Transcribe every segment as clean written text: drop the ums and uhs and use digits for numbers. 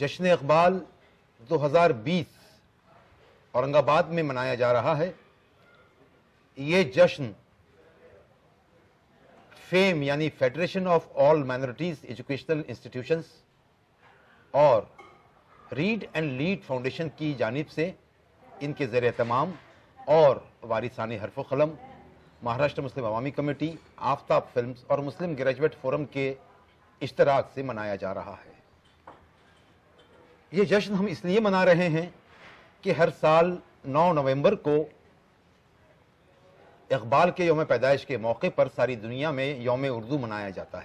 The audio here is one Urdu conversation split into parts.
جشن اقبال 2020 اورنگ آباد میں منایا جا رہا ہے. یہ جشن فیم یعنی federation of all minorities educational institutions اور ریڈ اینڈ لیڈ فاؤنڈیشن کی جانب سے ان کے زیر اہتمام اور وارثان حرف و قلم، مہاراشٹر مسلم عوامی کمیٹی، آفتاب فلمز اور مسلم گریجویٹ فورم کے اشتراک سے منایا جا رہا ہے. یہ جشن ہم اس لیے منا رہے ہیں کہ ہر سال 9 نومبر کو اقبال کے یوم پیدائش کے موقع پر ساری دنیا میں یوم اردو منایا جاتا ہے.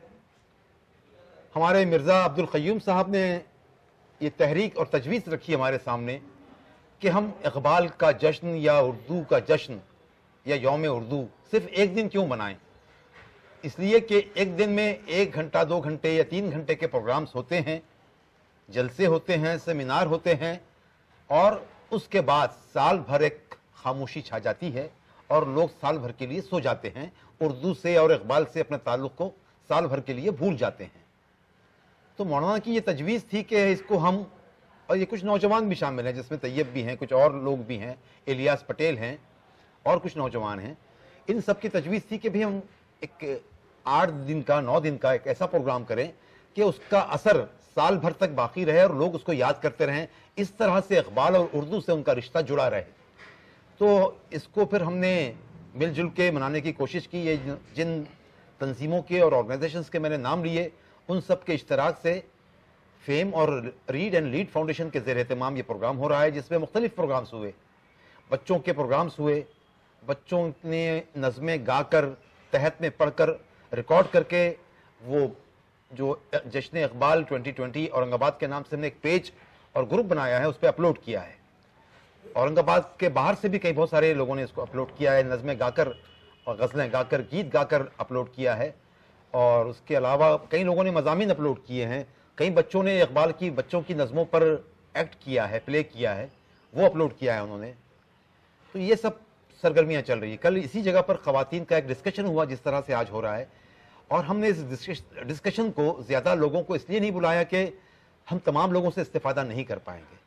ہمارے مرزا عبدالقیوم صاحب نے یہ تحریک اور تجویز رکھی ہمارے سامنے کہ ہم اقبال کا جشن یا اردو کا جشن یا یوم اردو صرف ایک دن کیوں منائیں. اس لیے کہ ایک دن میں 1 گھنٹہ 2 گھنٹے یا 3 گھنٹے کے پروگرامز ہوتے ہیں، جلسے ہوتے ہیں، سیمینار ہوتے ہیں، اور اس کے بعد سال بھر ایک خاموشی چھا جاتی ہے اور لوگ سال بھر کے لیے سو جاتے ہیں، اردو سے اور اقبال سے اپنے تعلق کو سال بھر کے لیے بھول جاتے ہیں. تو مولانا کی یہ تجویز تھی کہ اس کو ہم، اور یہ کچھ نوجوان بھی شامل ہیں جس میں طیب بھی ہیں، کچھ اور لوگ بھی ہیں، الیاس پٹیل ہیں اور کچھ نوجوان ہیں، ان سب کی تجویز تھی کہ بھی ہم ایک 8 دن کا 9 دن کا ایک ایسا پروگرام کریں کہ اس کا اثر سال بھر تک باقی رہے اور لوگ اس کو یاد کرتے رہیں. اس طرح سے اقبال اور اردو سے ان کا رشتہ جڑا رہے. تو اس کو پھر ہم نے مل جل کے منانے کی کوشش کی. یہ جن تنظیموں کے اور آرگنائزیشنز کے میں نے نام لیے، ان سب کے اشتراک سے فیم اور ریڈ اینڈ لیڈ فاؤنڈیشن کے زیر اہتمام یہ پروگرام ہو رہا ہے، جس میں مختلف پروگرامز ہوئے. بچوں کے پروگرامز ہوئے، بچوں نے نظمیں گا کر، تحت میں پڑھ کر، ریکارڈ کر کے، وہ جو جشن اقبال 2020 اورنگ آباد کے نام سے ہم نے ایک پیج اور گروپ بنایا ہے، اس پہ اپلوڈ کیا ہے. اورنگ آباد کے باہر سے بھی کئی بہت سارے لوگوں نے اس کو اپلوڈ کیا ہے، نظمیں گا کر اور غزلیں گا کر، گیت گا کر اپلوڈ کیا ہے. اور اس کے علاوہ کئی لوگوں نے مضامین اپلوڈ کیے ہیں، کئی بچوں نے اقبال کی بچوں کی نظموں پر ایکٹ کیا ہے، پلے کیا ہے، وہ اپلوڈ کیا ہے انہوں نے. تو یہ سب سرگرمیاں چل رہی ہیں. کل اسی جگہ پر خواتین کا ایک ڈسکشن ہوا جس طرح سے آج ہو رہا ہے، اور ہم نے اس ڈسکشن کو زیادہ لوگوں کو اس لیے نہیں بلایا کہ ہم تمام لوگوں سے استفادہ نہیں کر پائیں گے.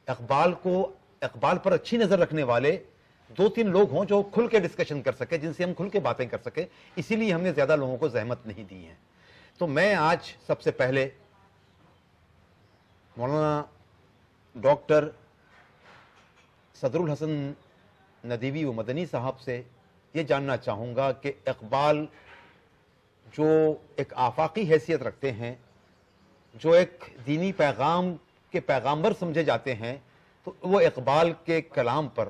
اقبال پر اچھی نظر رکھنے والے 2-3 لوگ ہوں جو کھل کے ڈسکشن کر سکے، جن سے ہم کھل کے باتیں کر سکیں. اسی لیے ہم نے زیادہ لوگوں کو زحمت نہیں دی ہے. تو میں آج سب سے پہلے مولانا ڈاکٹر صدر الحسن ندیوی و مدنی صاحب سے یہ جاننا چاہوں گا کہ اقبال جو ایک آفاقی حیثیت رکھتے ہیں، جو ایک دینی پیغام کے پیغامبر سمجھے جاتے ہیں، تو وہ اقبال کے کلام پر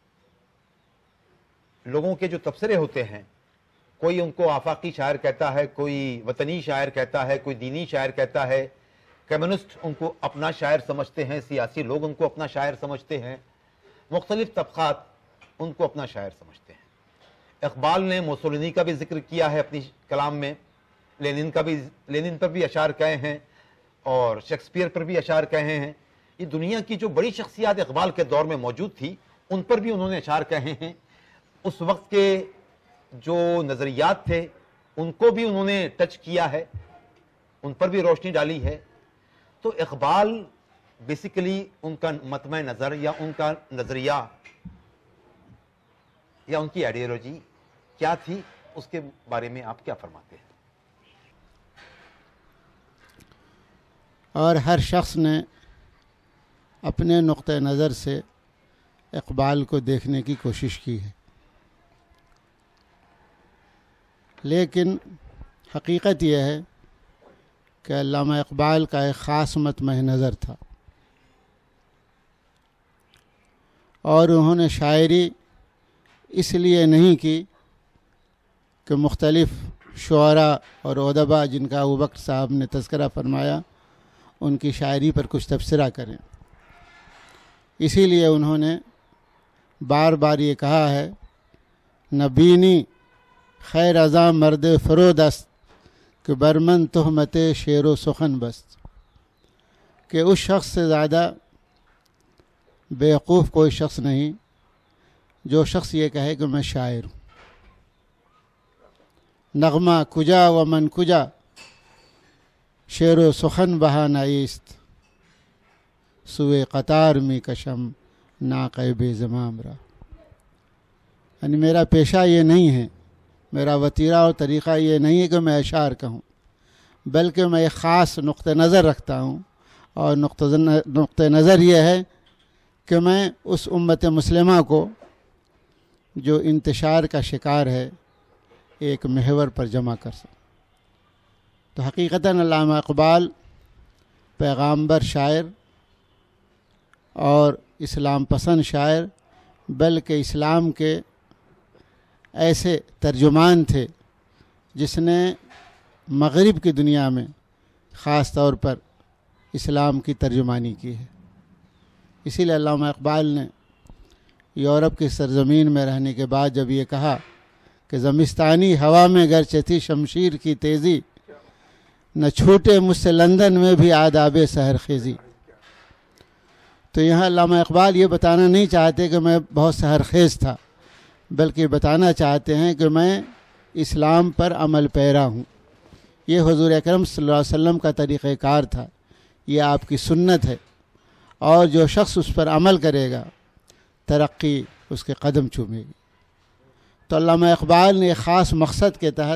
لوگوں کے جو تبصرے ہوتے ہیں، کوئی ان کو آفاقی شاعر کہتا ہے، کوئی وطنی شاعر کہتا ہے، کوئی دینی شاعر کہتا ہے، کمیونسٹ ان کو اپنا شاعر سمجھتے ہیں، سیاسی لوگ ان کو اپنا شاعر سمجھتے ہیں، مختلف طبقات ان کو اپنا شاعر سمجھتے ہیں. اقبال نے موسولینی کا بھی ذکر کیا ہے اپنی کلام میں، لینن پر بھی اشعار کہے ہیں اور شیکسپیئر پر بھی اشعار کہے ہیں. یہ دنیا کی جو بڑی شخصیات اقبال کے دور میں موجود تھی، ان پر بھی انہوں نے اشعار کہے ہیں. اس وقت کے جو نظریات تھے ان کو بھی انہوں نے ٹچ کیا ہے، ان پر بھی روشنی ڈالی ہے. تو اقبال بیسیکلی ان کا مطمع نظر یا ان کا نظریہ یا ان کی آئیڈیالوجی کیا تھی، اس کے بارے میں آپ کیا فرماتے ہیں؟ اور ہر شخص نے اپنے نقطہ نظر سے اقبال کو دیکھنے کی کوشش کی ہے، لیکن حقیقت یہ ہے کہ علامہ اقبال کا ایک خاص مطمع نظر تھا، اور انہوں نے شاعری اس لیے نہیں کی کہ مختلف شعراء اور ادباء جن کا ابوبکر صاحب نے تذکرہ فرمایا ان کی شاعری پر کچھ تبصرہ کریں. اسی لیے انہوں نے بار بار یہ کہا ہے، نبینی خیر ازاں مرد فرود است کہ برمن تہمت شعر و سخن بست، کہ اس شخص سے زیادہ بیوقوف کوئی شخص نہیں جو شخص یہ کہے کہ میں شاعر ہوں. نغمہ کجا و من کجا شعر و سخن بہانہ است، سوئے قطار می کشم ناقہ بے زمام را. یعنی میرا پیشہ یہ نہیں ہے، میرا وتیرہ اور طریقہ یہ نہیں ہے کہ میں اشعار کہوں، بلکہ میں ایک خاص نقطہ نظر رکھتا ہوں، اور نقطہ نظر یہ ہے کہ میں اس امت مسلمہ کو جو انتشار کا شکار ہے ایک محور پر جمع کر سکوں. تو حقیقتاً علامہ اقبال پیغامبر شاعر اور اسلام پسند شاعر، بلکہ اسلام کے ایسے ترجمان تھے جس نے مغرب کی دنیا میں خاص طور پر اسلام کی ترجمانی کی ہے. اسی لیے علامہ اقبال نے یورپ کی سرزمین میں رہنے کے بعد جب یہ کہا کہ زمستانی ہوا میں گرچہ تھی شمشیر کی تیزی، نہ چھوٹے مجھ سے لندن میں بھی آداب سحر خیزی. تو یہاں علامہ اقبال یہ بتانا نہیں چاہتے کہ میں بہت سحر خیز تھا، بلکہ بتانا چاہتے ہیں کہ میں اسلام پر عمل پیرا ہوں. یہ حضور اکرم صلی اللہ علیہ وسلم کا طریقہ کار تھا، یہ آپ کی سنت ہے، اور جو شخص اس پر عمل کرے گا ترقی اس کے قدم چومے گی. تو علامہ اقبال نے ایک خاص مقصد کے تحت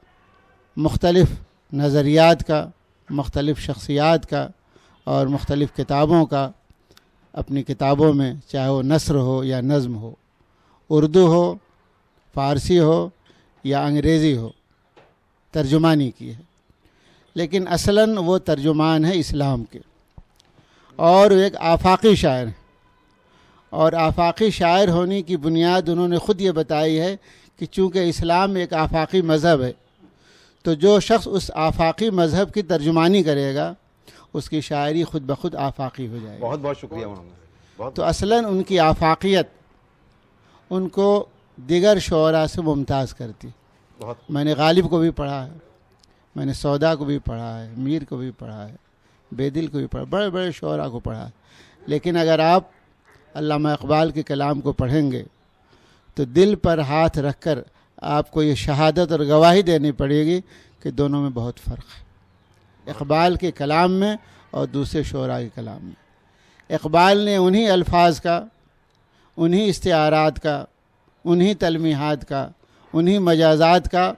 مختلف نظریات کا، مختلف شخصیات کا اور مختلف کتابوں کا اپنی کتابوں میں، چاہے وہ نثر ہو یا نظم ہو، اردو ہو، فارسی ہو یا انگریزی ہو، ترجمانی کی ہے. لیکن اصلاً وہ ترجمان ہے اسلام کے، اور ایک آفاقی شاعر ہیں. اور آفاقی شاعر ہونے کی بنیاد انہوں نے خود یہ بتائی ہے کہ چونکہ اسلام ایک آفاقی مذہب ہے، تو جو شخص اس آفاقی مذہب کی ترجمانی کرے گا اس کی شاعری خود بخود آفاقی ہو جائے گی. بہت بہت شکریہ مولانا. تو اصلاً ان کی آفاقیت ان کو دیگر شعراء سے ممتاز کرتی. میں نے غالب کو بھی پڑھا ہے، میں نے سودا کو بھی پڑھا ہے، میر کو بھی پڑھا ہے، بیدل کو بھی پڑھا، بڑے بڑے شعراء کو پڑھا ہے. لیکن اگر آپ علامہ اقبال کے کلام کو پڑھیں گے تو دل پر ہاتھ رکھ کر آپ کو یہ شہادت اور گواہی دینی پڑے گی کہ دونوں میں بہت فرق ہے، اقبال کے کلام میں اور دوسرے شعراء کے کلام میں. اقبال نے انہی الفاظ کا، انہی استعارات کا، انہی تلمیحات کا، انہی مجازات کا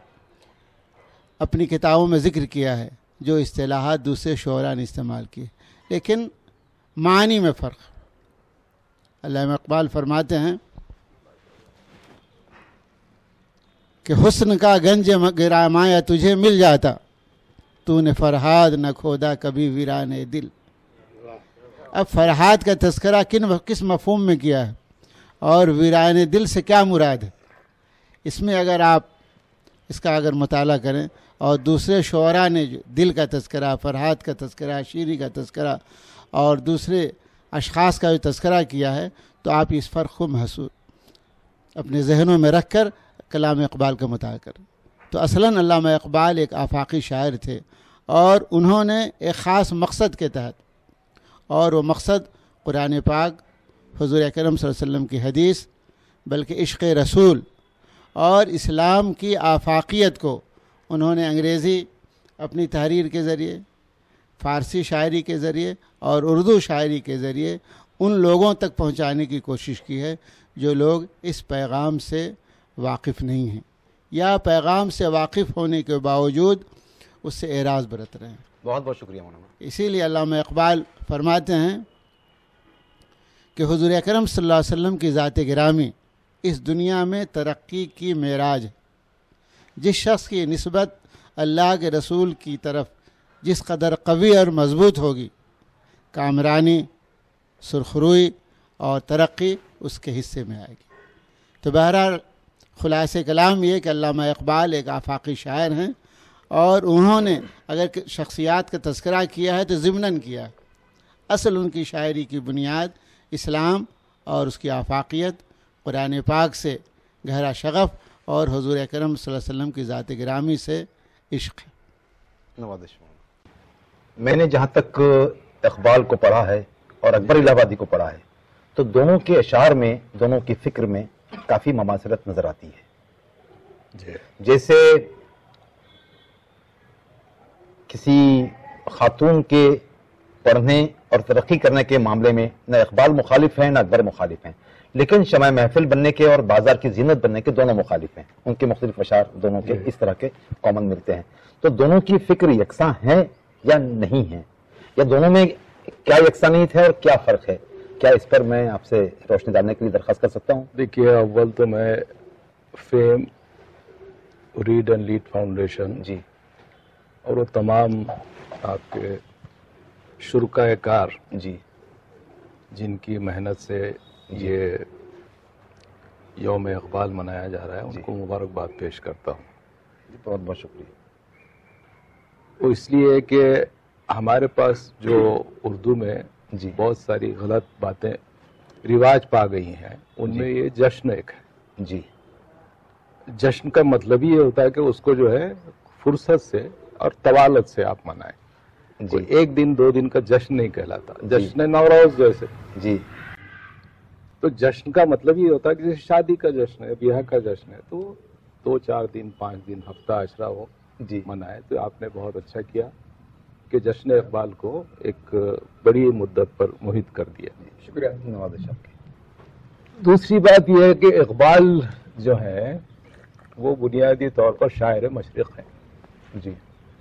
اپنی کتابوں میں ذکر کیا ہے جو اصطلاحات دوسرے شعراء نے استعمال کی، لیکن معنی میں فرق. علامہ اقبال فرماتے ہیں کہ حسن کا گنج گرامایا تجھے مل جاتا، تو نے فرہاد نہ کھودا کبھی ویران دل. اب فرہاد کا تذکرہ کس مفہوم میں کیا ہے اور ویران دل سے کیا مراد ہے؟ اس میں اگر آپ اس کا اگر مطالعہ کریں اور دوسرے شعراء نے جو دل کا تذکرہ، فرہاد کا تذکرہ، شیری کا تذکرہ اور دوسرے اشخاص کا جو تذکرہ کیا ہے، تو آپ اس فرق کو محسوس اپنے ذہنوں میں رکھ کر کلام اقبال کا مطالعہ کریں. تو اصلاً علامہ اقبال ایک آفاقی شاعر تھے، اور انہوں نے ایک خاص مقصد کے تحت، اور وہ مقصد قرآن پاک، حضور اکرم صلی اللہ علیہ وسلم کی حدیث، بلکہ عشق رسول اور اسلام کی آفاقیت کو انہوں نے انگریزی اپنی تحریر کے ذریعے، فارسی شاعری کے ذریعے اور اردو شاعری کے ذریعے ان لوگوں تک پہنچانے کی کوشش کی ہے جو لوگ اس پیغام سے واقف نہیں ہیں، یا پیغام سے واقف ہونے کے باوجود اس سے اعراض برت رہے ہیں. بہت بہت شکریہ مولانا. اسی لیے علامہ اقبال فرماتے ہیں کہ حضور اکرم صلی اللہ علیہ وسلم کی ذات گرامی اس دنیا میں ترقی کی معراج ہے. جس شخص کی نسبت اللہ کے رسول کی طرف جس قدر قوی اور مضبوط ہوگی، کامرانی، سرخروئی اور ترقی اس کے حصے میں آئے گی. تو بہرحال خلاصہ کلام یہ کہ علامہ اقبال ایک آفاقی شاعر ہیں، اور انہوں نے اگر شخصیات کا تذکرہ کیا ہے تو ضمناً کیا ہے. اصل ان کی شاعری کی بنیاد اسلام اور اس کی آفاقیت، قرآن پاک سے گہرا شغف اور حضور اکرم صلی اللہ علیہ وسلم کی ذات گرامی سے عشق ہے. نوازش مولانا. میں نے جہاں تک اقبال کو پڑھا ہے اور اکبر الہ آبادی کو پڑھا ہے، تو دونوں کے اشعار میں، دونوں کی فکر میں کافی مماثلت نظر آتی ہے. جیسے کسی خاتون کے پڑھنے اور ترقی کرنے کے معاملے میں نہ اقبال مخالف ہیں نہ اکبر مخالف ہیں، لیکن شمع محفل بننے کے اور بازار کی زینت بننے کے دونوں مخالف ہیں. ان کے مختلف اشعار دونوں کے اس طرح کے کامن ملتے ہیں. تو دونوں کی فکر یکساں ہیں یا نہیں ہیں، یا دونوں میں کیا یکسانیت ہے اور کیا فرق ہے؟ کیا اس پر میں آپ سے روشنی ڈالنے کے لیے درخواست کر سکتا ہوں؟ دیکھیے، اول تو میں FAIM read and lead foundation ji اور وہ تمام آپ کے شرکائے کار جی جن کی محنت سے یہ یوم اقبال منایا جا رہا ہے، ان کو مبارکباد پیش کرتا ہوں. بہت بہت شکریہ. وہ اس لیے کہ ہمارے پاس جو اردو میں جی بہت ساری غلط باتیں رواج پا گئی ہیں، ان میں یہ جشن ایک ہے. جی جشن کا مطلب یہ ہوتا ہے کہ اس کو جو ہے فرصت سے اور طوالت سے آپ منائیں. کوئی ایک دن دو دن کا جشن نہیں کہلاتا. جشن نوروز جیسے، جی تو جشن کا مطلب یہ ہوتا ہے کہ جیسے شادی کا جشن ہے، بیاہ کا جشن ہے، تو 2-4 دن 5 دن ہفتہ عشرہ وہ جی منائے. تو آپ نے بہت اچھا کیا کہ جشن اقبال کو ایک بڑی مدت پر محیط کر دیا. شکریہ نوازش آپ کی. دوسری بات یہ ہے کہ اقبال جو ہے وہ بنیادی طور پر شاعر مشرق ہیں. جی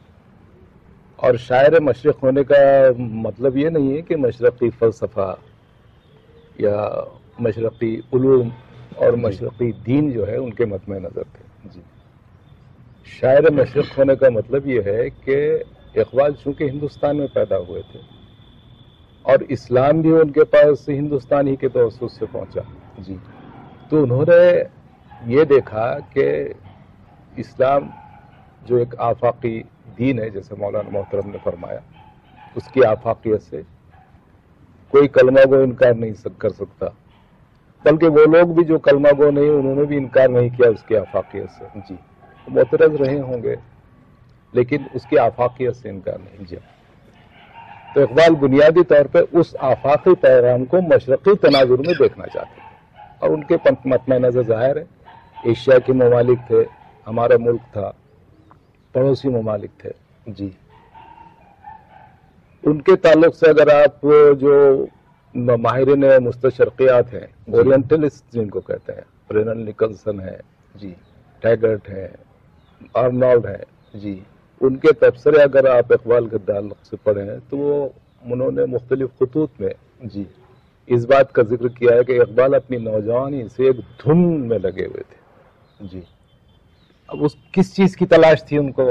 اور شاعر مشرق ہونے کا مطلب یہ نہیں ہے کہ مشرقی فلسفہ یا مشرقی علوم اور مشرقی دین جو ہے ان کے متمع نظر تھے. جی شاعر مشرق ہونے کا مطلب یہ ہے کہ اقبال چونکہ ہندوستان میں پیدا ہوئے تھے اور اسلام بھی ان کے پاس ہندوستان ہی کے توسط سے پہنچا. جی تو انہوں نے یہ دیکھا کہ اسلام جو ایک آفاقی دین ہے، جیسے مولانا محترم نے فرمایا، اس کی آفاقیت سے کوئی کلمہ گو انکار نہیں کر سکتا، بلکہ وہ لوگ بھی جو کلمہ گو نہیں انہوں نے بھی انکار نہیں کیا اس کی آفاقیت سے. جی معترض رہے ہوں گے لیکن اس کی آفاقیت سے انکار نہیں کیا. تو اقبال بنیادی طور پہ اس آفاقی پیغام کو مشرقی تناظر میں دیکھنا چاہتے ہیں، اور ان کے متمع نظر ظاہر ہے ایشیا کے ممالک تھے، ہمارا ملک تھا، پڑوسی ممالک تھے. جی ان کے تعلق سے اگر آپ جو ماہرین مستشرقیات ہیں، اورینٹلسٹ جن کو کہتے ہیں، برینن نکلسن ہے، جی ٹیگرٹ ہے، آرنالڈ ہے، جی ان کے تبصرے اگر آپ اقبال کے تعلق سے پڑھیں تو انہوں نے مختلف خطوط میں جی اس بات کا ذکر کیا ہے کہ اقبال اپنی نوجوانی سے ایک دھن میں لگے ہوئے تھے. جی اب اس کس چیز کی تلاش تھی ان کو؟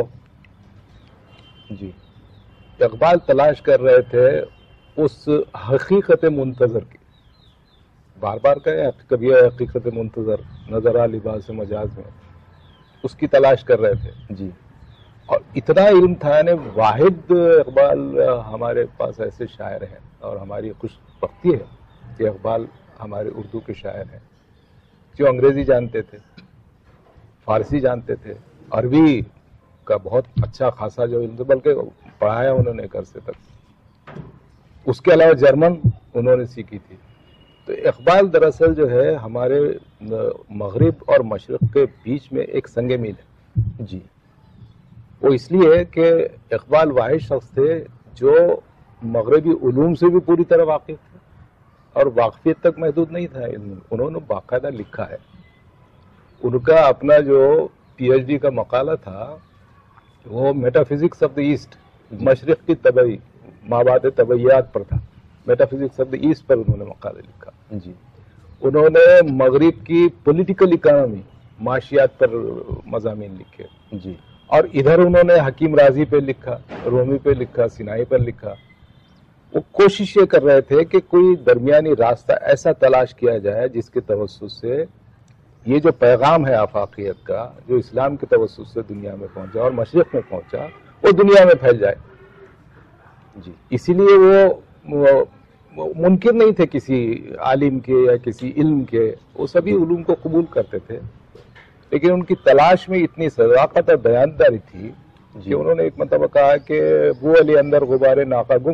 جی اقبال تلاش کر رہے تھے اس حقیقت منتظر کی. بار بار کہے کبھی حقیقت منتظر نظر آ لباس مجاز میں، اس کی تلاش کر رہے تھے. جی اور اتنا علم تھا، یعنی واحد اقبال ہمارے پاس ایسے شاعر ہیں، اور ہماری خوش بختی ہے کہ اقبال ہمارے اردو کے شاعر ہیں جو انگریزی جانتے تھے، فارسی جانتے تھے، عربی کا بہت اچھا خاصا جو علم تھا، بلکہ پڑھایا انہوں نے عرصے تک. اس کے علاوہ جرمن انہوں نے سیکھی تھی. تو اقبال دراصل جو ہے ہمارے مغرب اور مشرق کے بیچ میں ایک سنگ میل ہے. جی وہ اس لیے کہ اقبال واحد شخص تھے جو مغربی علوم سے بھی پوری طرح واقف تھے اور واقفیت تک محدود نہیں تھا علم. انہوں نے باقاعدہ لکھا ہے. ان کا اپنا جو پی ایچ ڈی کا مقالہ تھا وہ metaphysics of the east, مشرق کی طبعی مابعد طبعیات پر تھا. Metaphysics of the east پر انہوں نے مقالہ لکھا. جی انہوں نے مغرب کی پولیٹیکل اکانومی، معاشیات پر مضامین لکھے. جی اور ادھر انہوں نے حکیم رازی پہ لکھا، رومی پہ لکھا، سینائی پر لکھا. وہ کوشش یہ کر رہے تھے کہ کوئی درمیانی راستہ ایسا تلاش کیا جائے جس کے توسط سے یہ جو پیغام ہے آفاقیت کا، جو اسلام کے توسط سے دنیا میں پہنچا اور مشرق میں پہنچا، وہ دنیا میں پھیل جائے. جی اسی لیے وہ منکر نہیں تھے کسی عالم کے یا کسی علم کے، وہ سبھی علوم کو قبول کرتے تھے، لیکن ان کی تلاش میں اتنی صداقت اور بیانداری تھی کہ انہوں نے ایک مرتبہ کہا کہ بو علی اندر غبار ناقہ گم،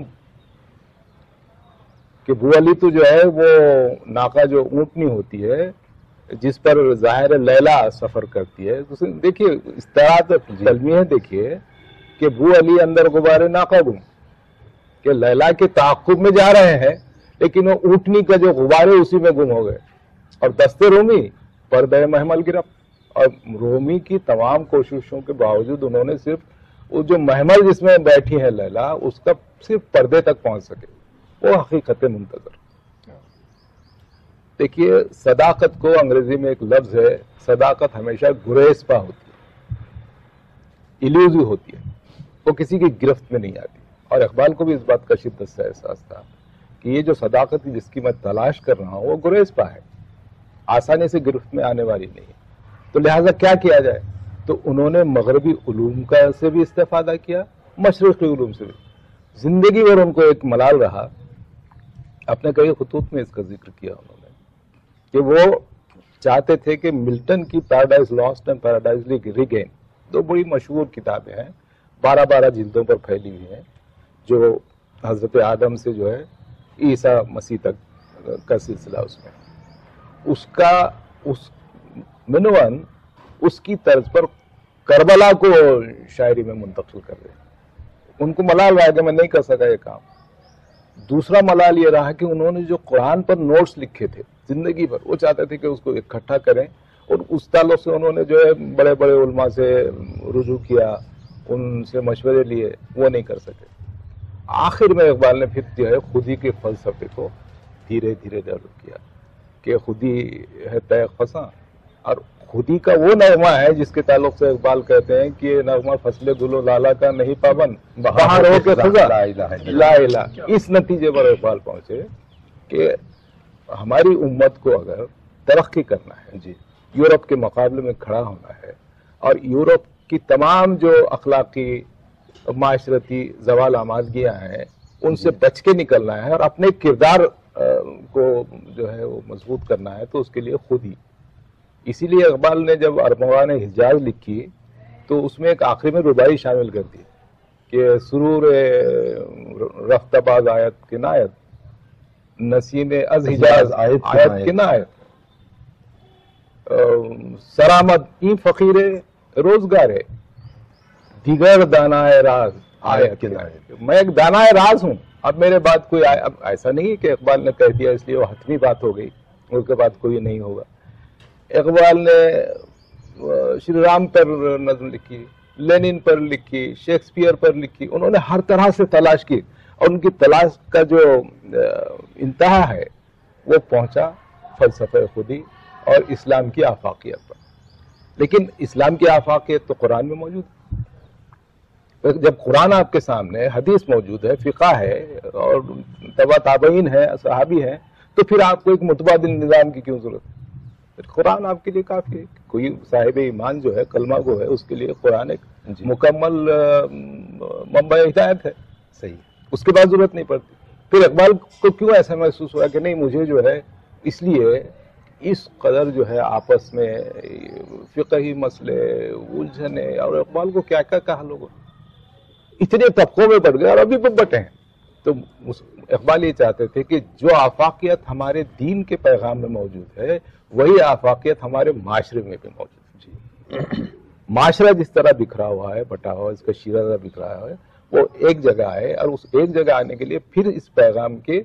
کہ بو علی تو جو ہے وہ ناقہ جو اونٹنی ہوتی ہے جس پر ظاہر لیلا سفر کرتی ہے. دیکھیے استعارت کلمی ہے، دیکھیے کہ بو علی اندر غبار ناقہ گم، کہ لیلا کے تعاقب میں جا رہے ہیں لیکن وہ اونٹنی کا جو غبار ہے اسی میں گم ہو گئے. اور دستے رومی پردہ محمل گرفت. اور رومی کی تمام کوششوں کے باوجود انہوں نے صرف وہ جو محمل جس میں بیٹھی ہے لیلا اس کا صرف پردے تک پہنچ سکے. وہ حقیقت منتظر. دیکھیے صداقت کو انگریزی میں ایک لفظ ہے, صداقت ہمیشہ گریز پا ہوتی ہے, ایلیوزو ہوتی ہے, وہ کسی کی گرفت میں نہیں آتی. اور اقبال کو بھی اس بات کا شدت سے احساس تھا کہ یہ جو صداقت جس کی میں تلاش کر رہا ہوں وہ گریز پا ہے, آسانی سے گرفت میں آنے والی نہیں ہے. تو لہٰذا کیا کیا جائے؟ تو انہوں نے مغربی علوم کا سے بھی استفادہ کیا, مشرقی علوم سے بھی. زندگی بھر ان کو ایک ملال رہا, اپنے کئی خطوط میں اس کا ذکر کیا انہوں نے, کہ وہ چاہتے تھے کہ ملٹن کی Paradise Lost and Paradise regain, دو بڑی مشہور کتابیں ہیں, 12 جلدوں پر پھیلی ہوئی ہیں, جو حضرت آدم سے جو ہے عیسیٰ مسیح تک کا سلسلہ اس کا اس منون اس کی طرز پر کربلا کو شاعری میں منتقل کر رہے ہیں. ان کو ملال رہا کہ میں نہیں کر سکا یہ کام. دوسرا ملال یہ رہا کہ انہوں نے جو قرآن پر نوٹس لکھے تھے زندگی بھر, وہ چاہتے تھے کہ اس کو اکٹھا کریں, اور اس تعلق سے انہوں نے جو ہے بڑے بڑے علماء سے رجوع کیا, ان سے مشورے لیے, وہ نہیں کر سکے. آخر میں اقبال نے پھر جو ہے خودی کے فلسفے کو دھیرے دھیرے ڈیولپ کیا کہ خودی ہے تیغ فساں, اور خودی کا وہ نغمہ ہے جس کے تعلق سے اقبال کہتے ہیں کہ یہ نغمہ فصل گل و لالا کا نہیں پابند, باہر ہو کے خزاں لا الہ. اس نتیجے پر اقبال پہنچے کہ ہماری امت کو اگر ترقی کرنا ہے, جی, یورپ کے مقابلے میں کھڑا ہونا ہے, اور یورپ کی تمام جو اخلاقی معاشرتی زوال آمادگیاں ہیں ان سے بچ کے نکلنا ہے, اور اپنے کردار کو جو ہے وہ مضبوط کرنا ہے, تو اس کے لیے خود ہی. اسی لیے اقبال نے جب ارمغان حجاز لکھی تو اس میں ایک آخری میں ربائی شامل کر دی کہ سرور رفت باز آیت کنایت, نسیم از حجاز آیت کنایت, سرآمد این فقیر روزگار ہے, دیگر دانائے راز آیت کنایت. میں ایک دانائے راز ہوں, اب میرے بعد کوئی اب ایسا نہیں کہ اقبال نے کہہ دیا اس لیے وہ حتمی بات ہو گئی, اس کے بعد کوئی نہیں ہوگا. اقبال نے شری رام پر نظم لکھی, لینن پر لکھی, شیکسپیئر پر لکھی. انہوں نے ہر طرح سے تلاش کی, اور ان کی تلاش کا جو انتہا ہے وہ پہنچا فلسفہ خودی اور اسلام کی آفاقیت پر. لیکن اسلام کی آفاقیت تو قرآن میں موجود ہے. جب قرآن آپ کے سامنے, حدیث موجود ہے, فقہ ہے, اور تبع تابعین ہے, صحابی ہیں, تو پھر آپ کو ایک متبادل نظام کی کیوں ضرورت ہے؟ قرآن آپ کے لیے کافی ہے. کوئی صاحب ایمان جو ہے, کلمہ گو ہے, اس کے لیے قرآن ایک مکمل منبع ہدایت ہے. صحیح, اس کے بعد ضرورت نہیں پڑتی. پھر اقبال کو کیوں ایسا محسوس ہوا کہ نہیں مجھے جو ہے اس لیے اس قدر جو ہے آپس میں فقہی مسئلے الجھنے, اور اقبال کو کیا کیا کہا لوگوں, اتنے طبقوں میں بٹ گئے اور ابھی بٹے ہیں. تو اقبال یہ چاہتے تھے کہ جو آفاقیت ہمارے دین کے پیغام میں موجود ہے وہی آفاقیت ہمارے معاشرے میں بھی موجود ہے. معاشرہ جس طرح بکھرا ہوا ہے, بٹا ہوا ہے, اس کا شیرازہ بکھرا ہوا ہے, وہ ایک جگہ ہے, اور اس ایک جگہ آنے کے لیے پھر اس پیغام کے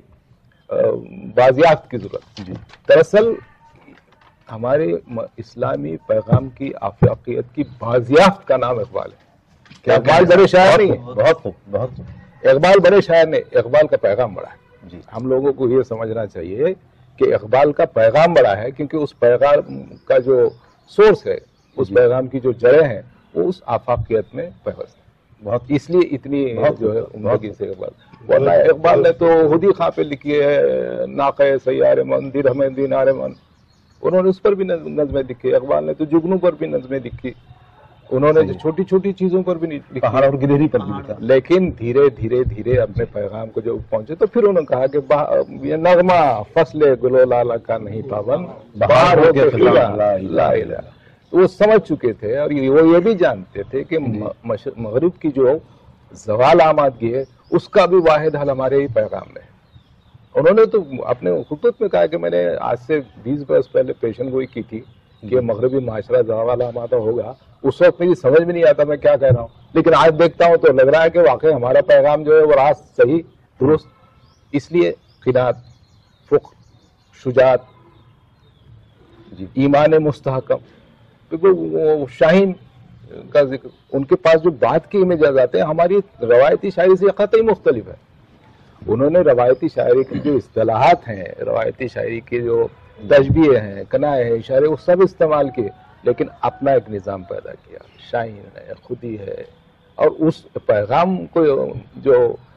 بازیافت کی ضرورت. دراصل ہمارے اسلامی پیغام کی آفاقیت کی بازیافت کا نام اقبال ہے. کیا اقبال بڑے شاعر نہیں ہے؟ بہت خوب, بہت خوب. اقبال بڑے شاعر نے, اقبال کا پیغام بڑا ہے. جی, ہم لوگوں کو یہ سمجھنا چاہیے کہ اقبال کا پیغام بڑا ہے, کیونکہ اس پیغام کا جو سورس ہے, اس پیغام کی جو جڑیں ہیں, وہ اس آفاقیت میں پیوست ہے. بہت, اس لیے اتنی جو ہے عمدگی سے اقبال نے تو خودی خواہ پہ لکھی ہے, ناقہ سیار من درہم دینار من, انہوں نے اس پر بھی نظمیں لکھی. اقبال نے تو جگنوں پر بھی نظمیں لکھی, انہوں نے چھوٹی چھوٹی چیزوں پر بھی لکھی, پہاڑ اور گلہری پر بھی لکھا. لیکن دھیرے دھیرے دھیرے اپنے پیغام کو جب پہنچے تو پھر انہوں نے کہا کہ یہ نغمہ فصل گل و لالا کا نہیں پابند, باہر ہو کے لا الہ. وہ سمجھ چکے تھے, اور وہ یہ بھی جانتے تھے کہ مغرب کی جو زوال آمادگی ہے اس کا بھی واحد حل ہمارے ہی پیغام میں ہے. انہوں نے تو اپنے خطوط میں کہا کہ میں نے آج سے 20 برس پہلے پیشن گوئی کی تھی کہ مغربی معاشرہ زوال آمادہ ہوگا. اس وقت مجھے سمجھ میں نہیں آتا میں کیا کہہ رہا ہوں, لیکن آج دیکھتا ہوں تو لگ رہا ہے کہ واقعی ہمارا پیغام جو ہے وہ راست صحیح درست. اس لیے قناعت, فخر, شجاعت, جی ایمان مستحکم, کیونکہ وہ شاہین کا ذکر, ان کے پاس جو بات کے امیجاز آتے ہیں ہماری روایتی شاعری سے قطعی مختلف ہے. انہوں نے روایتی شاعری کی جو اصطلاحات ہیں, روایتی شاعری کے جو تشبیہ ہیں, کنائے ہیں, اشارے, وہ سب استعمال کیے, لیکن اپنا ایک نظام پیدا کیا. شاہین ہے, خودی ہے, اور اس پیغام کو جو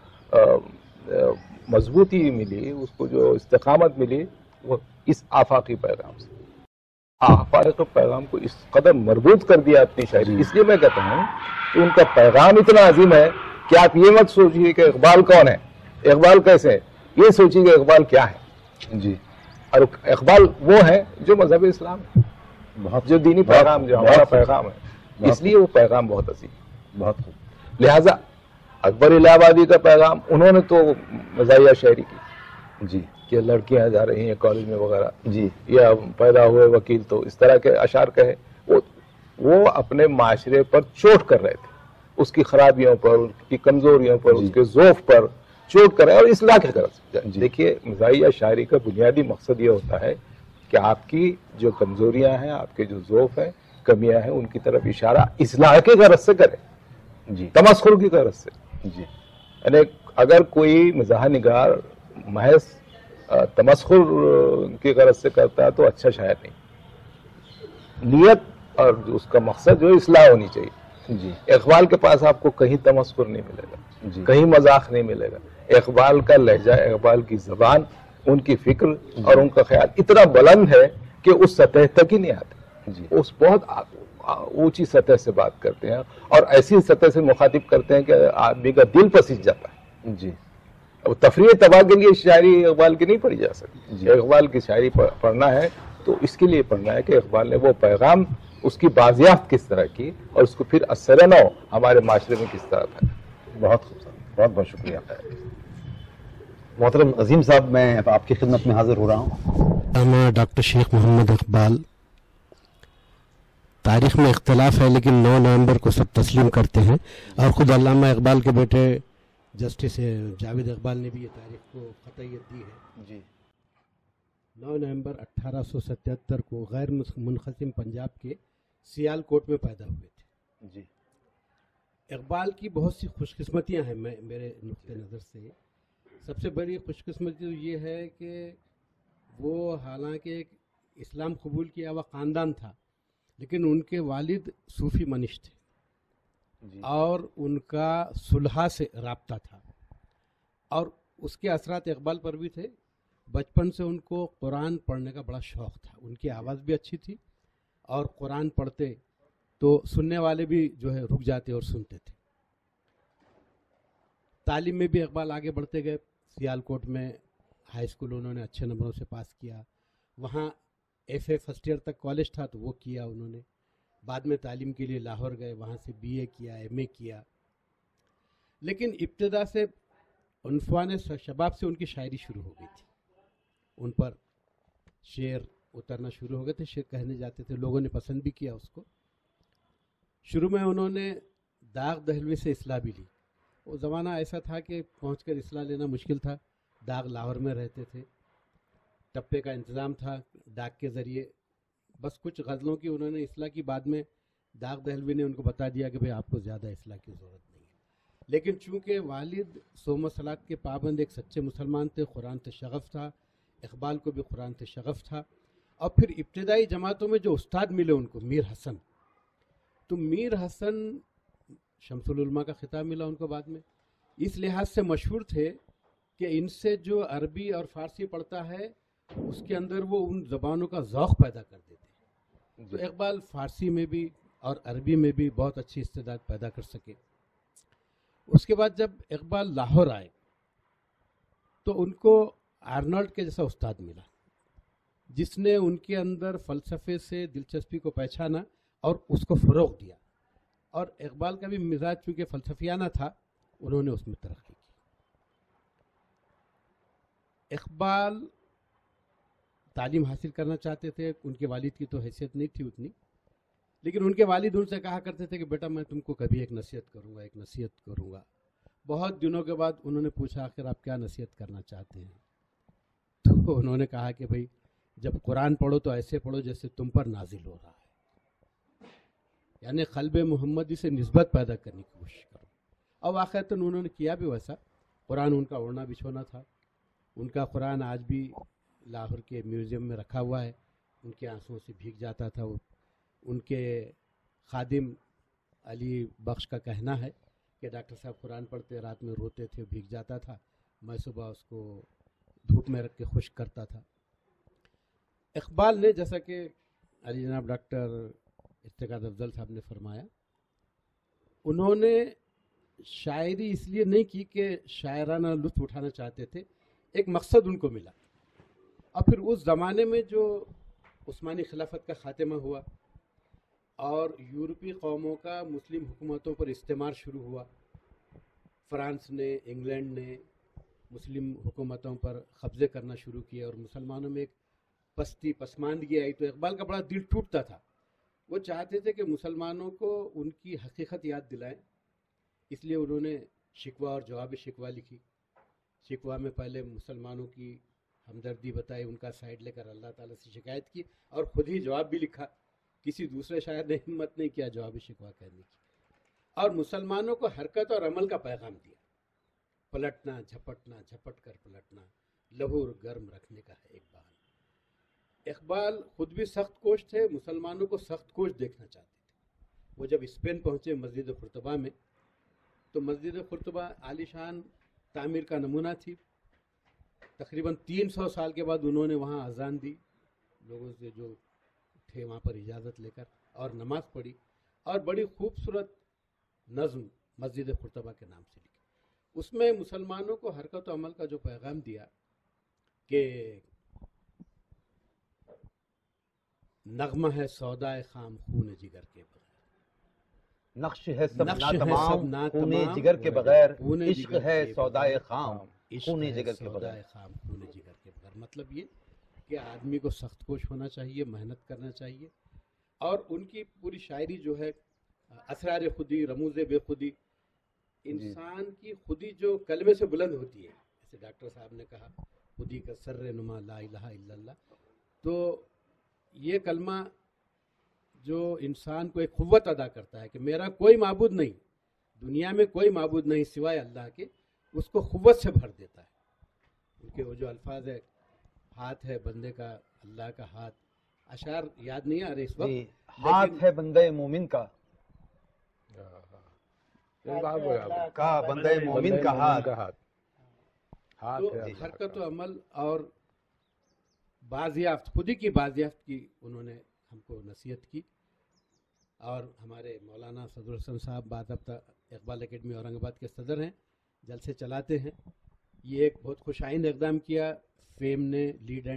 مضبوطی ملی, اس کو جو استقامت ملی, وہ اس آفاقی پیغام سے. آفاقی پیغام کو اس قدر مربوط کر دیا اپنی شاعری. اس لیے میں کہتا ہوں کہ ان کا پیغام اتنا عظیم ہے کہ آپ یہ مت سوچیے کہ اقبال کون ہے, اقبال کیسے ہے, یہ سوچیے کہ اقبال کیا ہے. جی. اور اقبال وہ ہے جو مذہب اسلام ہے, بہت جو دینی پیغام, جو ہمارا پیغام ہے. اس لیے وہ پیغام بہت عظیم. بہت خوب. لہذا اکبر الہ آبادی کا پیغام, انہوں نے تو مزاحیہ شاعری کی جی کہ لڑکیاں جا رہی ہیں کالج میں وغیرہ, جی یا پیدا ہوئے وکیل, تو اس طرح کے اشعار کہے. وہ اپنے معاشرے پر چوٹ کر رہے تھے, اس کی خرابیوں پر, اس کی کمزوریوں پر, جی. اس کے ذوف پر چوٹ کر رہے ہیں, اور اصلاح کی طرف. جی. دیکھیے, مزاحیہ شاعری کا بنیادی مقصد یہ ہوتا ہے کہ آپ کی جو کمزوریاں ہیں, آپ کے جو ذوف ہیں, کمیاں ہیں, ان کی طرف اشارہ اصلاح کی غرض سے کرے, جی تمسخر کی غرض سے. جی. یعنی اگر کوئی مزاح نگار محض تمسخر کی غرض سے کرتا ہے تو اچھا شاعر نہیں. نیت اور اس کا مقصد جو اصلاح ہونی چاہیے. جی. اقبال کے پاس آپ کو کہیں تمسخر نہیں ملے گا, جی. کہیں مذاق نہیں ملے گا. اقبال کا لہجہ, اقبال کی زبان, ان کی فکر اور ان کا خیال اتنا بلند ہے کہ اس سطح تک ہی نہیں آتے. جی. اس بہت اونچی سطح سے بات کرتے ہیں, اور ایسی سطح سے مخاطب کرتے ہیں کہ آدمی کا دل پسیج جاتا ہے. جی. تفریح تباہ کے لیے شاعری اقبال کی نہیں پڑھی جا سکتی. جی. اقبال کی شاعری پڑھنا ہے تو اس کے لیے پڑھنا ہے کہ اقبال نے وہ پیغام, اس کی بازیافت کس طرح کی, اور اس کو پھر اثر نو ہمارے معاشرے میں کس طرح تھا. بہت خوبصورت, بہت بہت شکریہ. محترم عظیم صاحب, میں آپ کی خدمت میں حاضر ہو رہا ہوں. علامہ ڈاکٹر شیخ محمد اقبال. تاریخ میں اختلاف ہے لیکن 9 نومبر کو سب تسلیم کرتے ہیں, اور خود علامہ اقبال کے بیٹے جسٹس جاوید اقبال نے بھی یہ تاریخ کو قطعیت دی ہے. جی. 9 نومبر 1877 کو غیر منقسم پنجاب کے سیال کوٹ میں پیدا ہوئے تھے. جی. اقبال کی بہت سی خوش قسمتیاں ہیں میرے نقطۂ نظر سے. سب سے بڑی خوش قسمتی یہ ہے کہ وہ حالانکہ ایک اسلام قبول کیا ہوا خاندان تھا, لیکن ان کے والد صوفی منش تھے, جی. اور ان کا صلحہ سے رابطہ تھا, اور اس کے اثرات اقبال پر بھی تھے. بچپن سے ان کو قرآن پڑھنے کا بڑا شوق تھا. ان کی آواز بھی اچھی تھی, اور قرآن پڑھتے تو سننے والے بھی جو ہے رک جاتے اور سنتے تھے. تعلیم میں بھی اقبال آگے بڑھتے گئے. سیال کوٹ میں ہائی اسکول انہوں نے اچھے نمبروں سے پاس کیا. وہاں ایف اے فرسٹ ایئر تک کالج تھا تو وہ کیا انہوں نے. بعد میں تعلیم کے لیے لاہور گئے, وہاں سے بی اے کیا, ایم اے کیا. لیکن ابتدا سے عنفوان شباب سے ان کی شاعری شروع ہو گئی تھی. ان پر شعر اترنا شروع ہو گئے تھے, شعر کہنے جاتے تھے, لوگوں نے پسند بھی کیا اس کو. شروع میں انہوں نے داغ دہلوی سے اصلاح بھی لی. وہ زمانہ ایسا تھا کہ پہنچ کر اصلاح لینا مشکل تھا. داغ لاہور میں رہتے تھے, ٹپے کا انتظام تھا ڈاک کے ذریعے. بس کچھ غزلوں کی انہوں نے اصلاح کی. بعد میں داغ دہلوی نے ان کو بتا دیا کہ بھئی آپ کو زیادہ اصلاح کی ضرورت نہیں ہے. لیکن چونکہ والد صوم و صلاۃ کے پابند ایک سچے مسلمان تھے, قرآن سے شغف تھا, اقبال کو بھی قرآن سے شغف تھا. اور پھر ابتدائی جماعتوں میں جو استاد ملے ان کو, میر حسن, تو میر حسن شمس العلماء کا خطاب ملا ان کو بعد میں. اس لحاظ سے مشہور تھے کہ ان سے جو عربی اور فارسی پڑھتا ہے اس کے اندر وہ ان زبانوں کا ذوق پیدا کر دیتے ہیں. تو اقبال فارسی میں بھی اور عربی میں بھی بہت اچھی استعداد پیدا کر سکے. اس کے بعد جب اقبال لاہور آئے تو ان کو آرنولڈ کے جیسا استاد ملا, جس نے ان کے اندر فلسفے سے دلچسپی کو پہچانا اور اس کو فروغ دیا. اور اقبال کا بھی مزاج چونکہ فلسفیانہ تھا, انہوں نے اس میں ترقی کی. اقبال تعلیم حاصل کرنا چاہتے تھے. ان کے والد کی تو حیثیت نہیں تھی اتنی, لیکن ان کے والد ان سے کہا کرتے تھے کہ بیٹا میں تم کو کبھی ایک نصیحت کروں گا. بہت دنوں کے بعد انہوں نے پوچھا آخر آپ کیا نصیحت کرنا چاہتے ہیں؟ تو انہوں نے کہا کہ بھائی جب قرآن پڑھو تو ایسے پڑھو جیسے تم پر نازل ہو رہا ہے، یعنی قلب محمدی سے نسبت پیدا کرنے کی کوشش کرو. اور واقعتاً انہوں نے کیا بھی ویسا. قرآن ان کا اوڑھنا بچھونا تھا. ان کا قرآن آج بھی لاہور کے میوزیم میں رکھا ہوا ہے. ان کے آنسوؤں سے بھیگ جاتا تھا وہ. ان کے خادم علی بخش کا کہنا ہے کہ ڈاکٹر صاحب قرآن پڑھتے رات میں روتے تھے، بھیگ جاتا تھا، میں صبح اس کو دھوپ میں رکھ کے خشک کرتا تھا. اقبال نے، جیسا کہ علی جناب ڈاکٹر افتخار افضل صاحب نے فرمایا، انہوں نے شاعری اس لیے نہیں کی کہ شاعرانہ لطف اٹھانا چاہتے تھے، ایک مقصد ان کو ملا. اور پھر اس زمانے میں جو عثمانی خلافت کا خاتمہ ہوا اور یورپی قوموں کا مسلم حکومتوں پر استعمار شروع ہوا، فرانس نے، انگلینڈ نے مسلم حکومتوں پر قبضے کرنا شروع کیے اور مسلمانوں میں ایک پستی پسماندگی آئی، تو اقبال کا بڑا دل ٹوٹتا تھا. وہ چاہتے تھے کہ مسلمانوں کو ان کی حقیقت یاد دلائیں. اس لیے انہوں نے شکوہ اور جواب شکوہ لکھی. شکوہ میں پہلے مسلمانوں کی ہمدردی بتائی، ان کا سائڈ لے کر اللہ تعالیٰ سے شکایت کی، اور خود ہی جواب بھی لکھا. کسی دوسرے شاعر نے ہمت نہیں کیا جواب شکوہ کہنے کی. اور مسلمانوں کو حرکت اور عمل کا پیغام دیا. پلٹنا جھپٹنا، جھپٹ کر پلٹنا، لہور گرم رکھنے کا ہے ایک بہانہ. اقبال خود بھی سخت کوش تھے، مسلمانوں کو سخت کوش دیکھنا چاہتے تھے. وہ جب اسپین پہنچے مسجد قرطبہ میں، تو مسجد قرطبہ عالی شان تعمیر کا نمونہ تھی. تقریباً 300 سال کے بعد انہوں نے وہاں اذان دی، لوگوں سے جو تھے وہاں پر اجازت لے کر، اور نماز پڑھی، اور بڑی خوبصورت نظم مسجد قرطبہ کے نام سے لکھی. اس میں مسلمانوں کو حرکت و عمل کا جو پیغام دیا کہ نغمہ ہے سودائے خام خون جگر کے بغیر، نقش ہے سب نقش ہے ناتمام سب ناتمام، خون جگر کے بغیر، خون عشق جگر ہے کے سودائے بغیر، خام عشق خون ہے جگر کے بغیر. سودائے خام خون جگر کے بغیر. مطلب یہ کہ آدمی کو سخت کوش ہونا چاہیے، محنت کرنا چاہیے. اور ان کی پوری شاعری جو ہے اسرار خودی، رموز بے خودی، انسان کی خودی جو کلمے سے بلند ہوتی ہے، جیسے ڈاکٹر صاحب نے کہا خودی کا سر نما لا الہ الا اللہ. تو یہ کلمہ جو انسان کو ایک قوت ادا کرتا ہے کہ میرا کوئی معبود نہیں، دنیا میں کوئی معبود نہیں سوائے اللہ کے، اس کو قوت سے بھر دیتا ہے. کیونکہ وہ جو الفاظ ہے، ہاتھ ہے بندے کا اللہ کا ہاتھ، اشعار یاد نہیں آ رہے اس جی، وقت، ہاتھ ہے بندے مومن کا، کا بندے مومن کا ہاتھ. تو حرکت و عمل اور بازیافت، خودی کی بازیافت کی انہوں نے ہم کو نصیحت کی. اور ہمارے مولانا صدر الحسن صاحب باضابطہ اقبال اکیڈمی اورنگ آباد کے صدر ہیں، جلسے چلاتے ہیں. یہ ایک بہت خوش آئند اقدام کیا فیم نے، ریڈ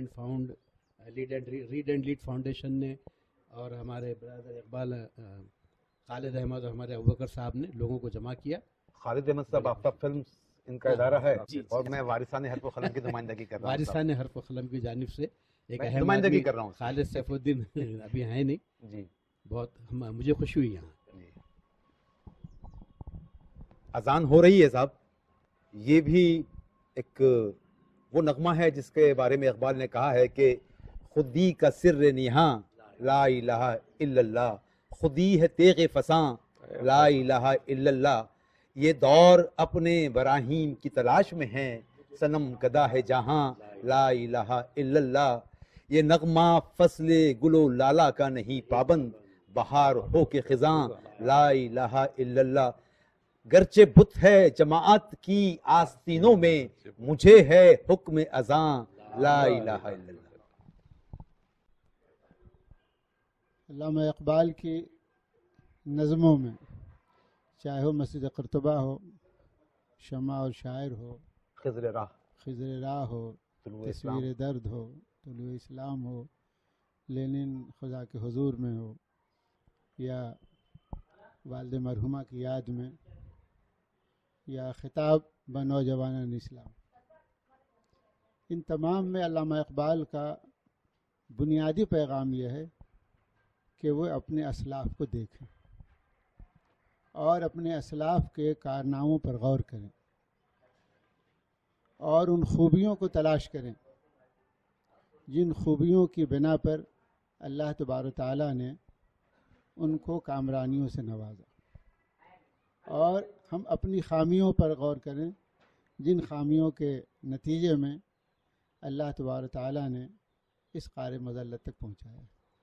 اینڈ لیڈ فاؤنڈیشن نے، اور ہمارے برادر اقبال خالد احمد اور ہمارے ابوبکر صاحب نے لوگوں کو جمع کیا. خالد احمد صاحب آفتاب فلمز ان کا ادارہ ہے، اور میں وارثان حرف و قلم کی نمائندگی کر رہا ہوں. وارثان حرف و قلم کی جانب سے ایک میں اہم نمائندگی آدمی کر رہا ہوں. خالد سیف الدین ابھی ہیں نہیں، جی بہت مجھے خوشی ہوئی یہاں. جی. اذان ہو رہی ہے صاحب. یہ بھی ایک وہ نغمہ ہے جس کے بارے میں اقبال نے کہا ہے کہ خودی کا سر نہاں لا الہ الا اللہ، خودی ہے تیغ فساں لا الہ الا اللہ. یہ دور اپنے براہیم کی تلاش میں ہے، صنم کدا ہے جہاں لا الہ الا اللہ. یہ نغمہ فصل گل و لالا کا نہیں پابند، بہار ہو کے خزاں لا الہ الا اللہ. گرچہ بت ہے جماعت کی آستینوں میں، مجھے ہے حکم اذاں لا الہ الا اللہ. علامہ اقبال کی نظموں میں، چاہے وہ مسجد قرطبہ ہو، شمع اور شاعر ہو، خضر راہ، خضر راہ ہو، طلوع اسلام، تصویر درد ہو، طلوع اسلام ہو، لینن خدا کے حضور میں ہو، یا والد مرحومہ کی یاد میں، یا خطاب بنوجوانان اسلام، ان تمام میں علامہ اقبال کا بنیادی پیغام یہ ہے کہ وہ اپنے اسلاف کو دیکھیں اور اپنے اسلاف کے کارناموں پر غور کریں. اور ان خوبیوں کو تلاش کریں جن خوبیوں کی بنا پر اللہ تبارک و تعالیٰ نے ان کو کامرانیوں سے نوازا، اور ہم اپنی خامیوں پر غور کریں جن خامیوں کے نتیجے میں اللہ تبارک و تعالیٰ نے اس قار مذلت تک پہنچایا۔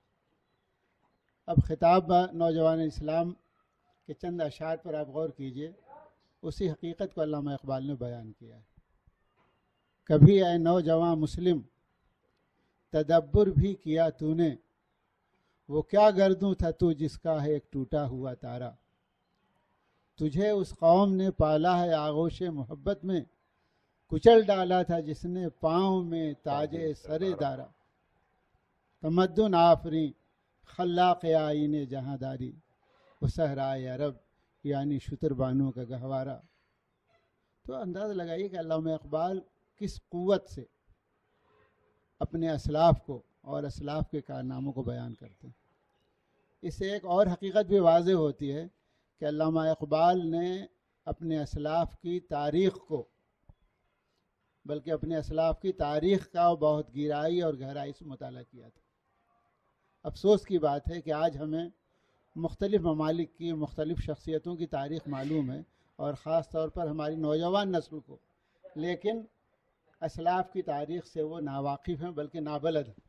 اب خطاب نوجوان اسلام کے چند اشعار پر آپ غور کیجئے، اسی حقیقت کو علامہ اقبال نے بیان کیا ہے۔ کبھی اے نوجوان مسلم تدبر بھی کیا تو نے، وہ کیا گردوں تھا تو جس کا ہے ایک ٹوٹا ہوا تارا، تجھے اس قوم نے پالا ہے آغوش محبت میں، کچل ڈالا تھا جس نے پاؤں میں تاج سر دارا، تمدن آفریں خلاق آئین جہاں داری، وہ صحرائے عرب یعنی شتر بانوں کا گہوارہ۔ تو انداز لگائیے کہ علامہ اقبال کس قوت سے اپنے اسلاف کو اور اسلاف کے کارناموں کو بیان کرتے ہیں۔ اس سے ایک اور حقیقت بھی واضح ہوتی ہے کہ علامہ اقبال نے اپنے اسلاف کی تاریخ کو، بلکہ اپنے اسلاف کی تاریخ کا بہت گہرائی اور گہرائی سے مطالعہ کیا تھا۔ افسوس کی بات ہے کہ آج ہمیں مختلف ممالک کی مختلف شخصیتوں کی تاریخ معلوم ہے، اور خاص طور پر ہماری نوجوان نسل کو، لیکن اسلاف کی تاریخ سے وہ ناواقف ہیں بلکہ نابلد ہیں۔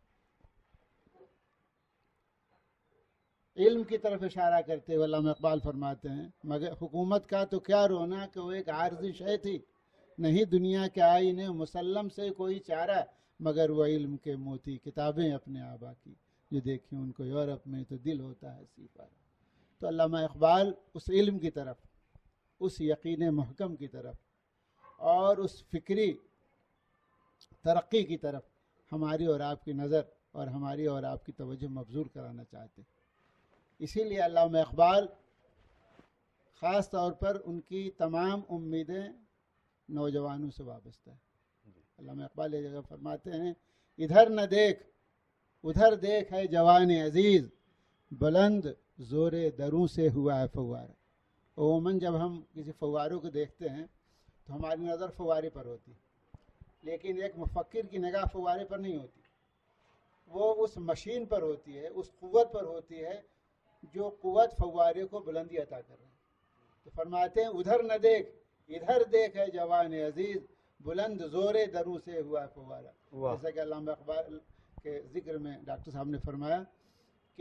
علم کی طرف اشارہ کرتے ہوئے علامہ اقبال فرماتے ہیں، مگر حکومت کا تو کیا رونا کہ وہ ایک عارضی شے تھی، نہیں دنیا کے آئینے مسلم سے کوئی چارہ، مگر وہ علم کے موتی کتابیں اپنے آبا کی، جو دیکھیں ان کو یورپ میں تو دل ہوتا ہے سیپارا۔ تو علامہ اقبال اس علم کی طرف، اس یقین محکم کی طرف اور اس فکری ترقی کی طرف ہماری اور آپ کی نظر اور ہماری اور آپ کی توجہ مبذول کرانا چاہتے ہیں۔ اسی لیے علامہ اقبال خاص طور پر ان کی تمام امیدیں نوجوانوں سے وابستہ ہیں۔ علامہ اقبال ایک جگہ فرماتے ہیں، ادھر نہ دیکھ ادھر دیکھ ہے جوان عزیز، بلند زور دروں سے ہوا ہے فوارہ۔ عموماً جب ہم کسی فواروں کو دیکھتے ہیں تو ہماری نظر فوارے پر ہوتی، لیکن ایک مفکر کی نگاہ فوارے پر نہیں ہوتی، وہ اس مشین پر ہوتی ہے، اس قوت پر ہوتی ہے جو قوت فوارے کو بلندی عطا کر رہے ہیں۔ تو فرماتے ہیں ادھر نہ دیکھ ادھر دیکھ ہے جوان عزیز، بلند زور دروں سے ہوا ہے فوارہ۔ جیسا کہ علامہ اقبال کے ذکر میں ڈاکٹر صاحب نے فرمایا کہ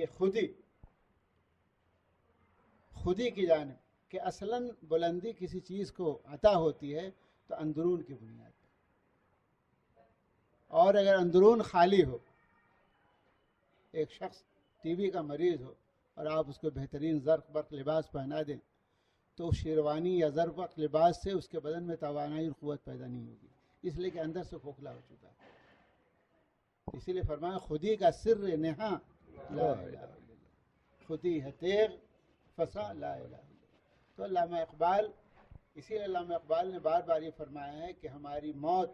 خودی کی جانب کہ اصلاً بلندی کسی چیز کو عطا ہوتی ہے تو اندرون کی بنیاد پر، اور اگر اندرون خالی ہو، ایک شخص ٹی بی کا مریض ہو اور آپ اس کو بہترین زرق برق لباس پہنا دیں تو شیروانی یا زرق برق لباس سے اس کے بدن میں توانائی اور قوت پیدا نہیں ہوگی، اس لیے کہ اندر سے کھوکھلا ہو چکا ہے۔ اسی لیے فرمایا خودی کا سر نہاں لا الہ الا اللہ، خودی ہے تیغ فسا لا الہ الا اللہ۔ تو علامہ اقبال، اسی لیے علامہ اقبال نے بار بار یہ فرمایا ہے کہ ہماری موت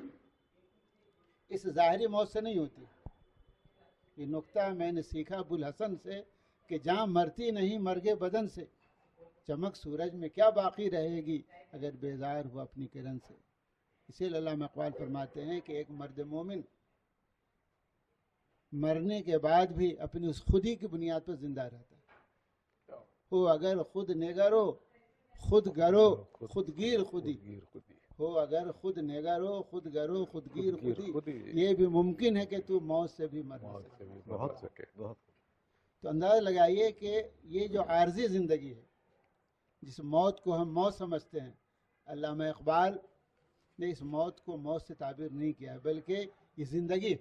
اس ظاہری موت سے نہیں ہوتی۔ یہ نکتہ میں نے سیکھا ابوالحسن سے کہ جاں مرتی نہیں مرگے بدن سے، چمک سورج میں کیا باقی رہے گی اگر بیزار ہوا اپنی کرن سے۔ اسی لیے علامہ اقبال فرماتے ہیں کہ ایک مرد مومن مرنے کے بعد بھی اپنی اس خودی کی بنیاد پر زندہ رہتا ہے۔ ہو اگر خود نگرو خود گرو خودگیر خودی، ہو اگر خود نگرو خود گرو خودگیر خودی، یہ بھی ممکن ہے کہ تو موت سے بھی مر سکے۔ تو اندازہ لگائیے کہ یہ جو عارضی زندگی ہے، جس موت کو ہم موت سمجھتے ہیں، علامہ اقبال نے اس موت کو موت سے تعبیر نہیں کیا بلکہ یہ زندگی،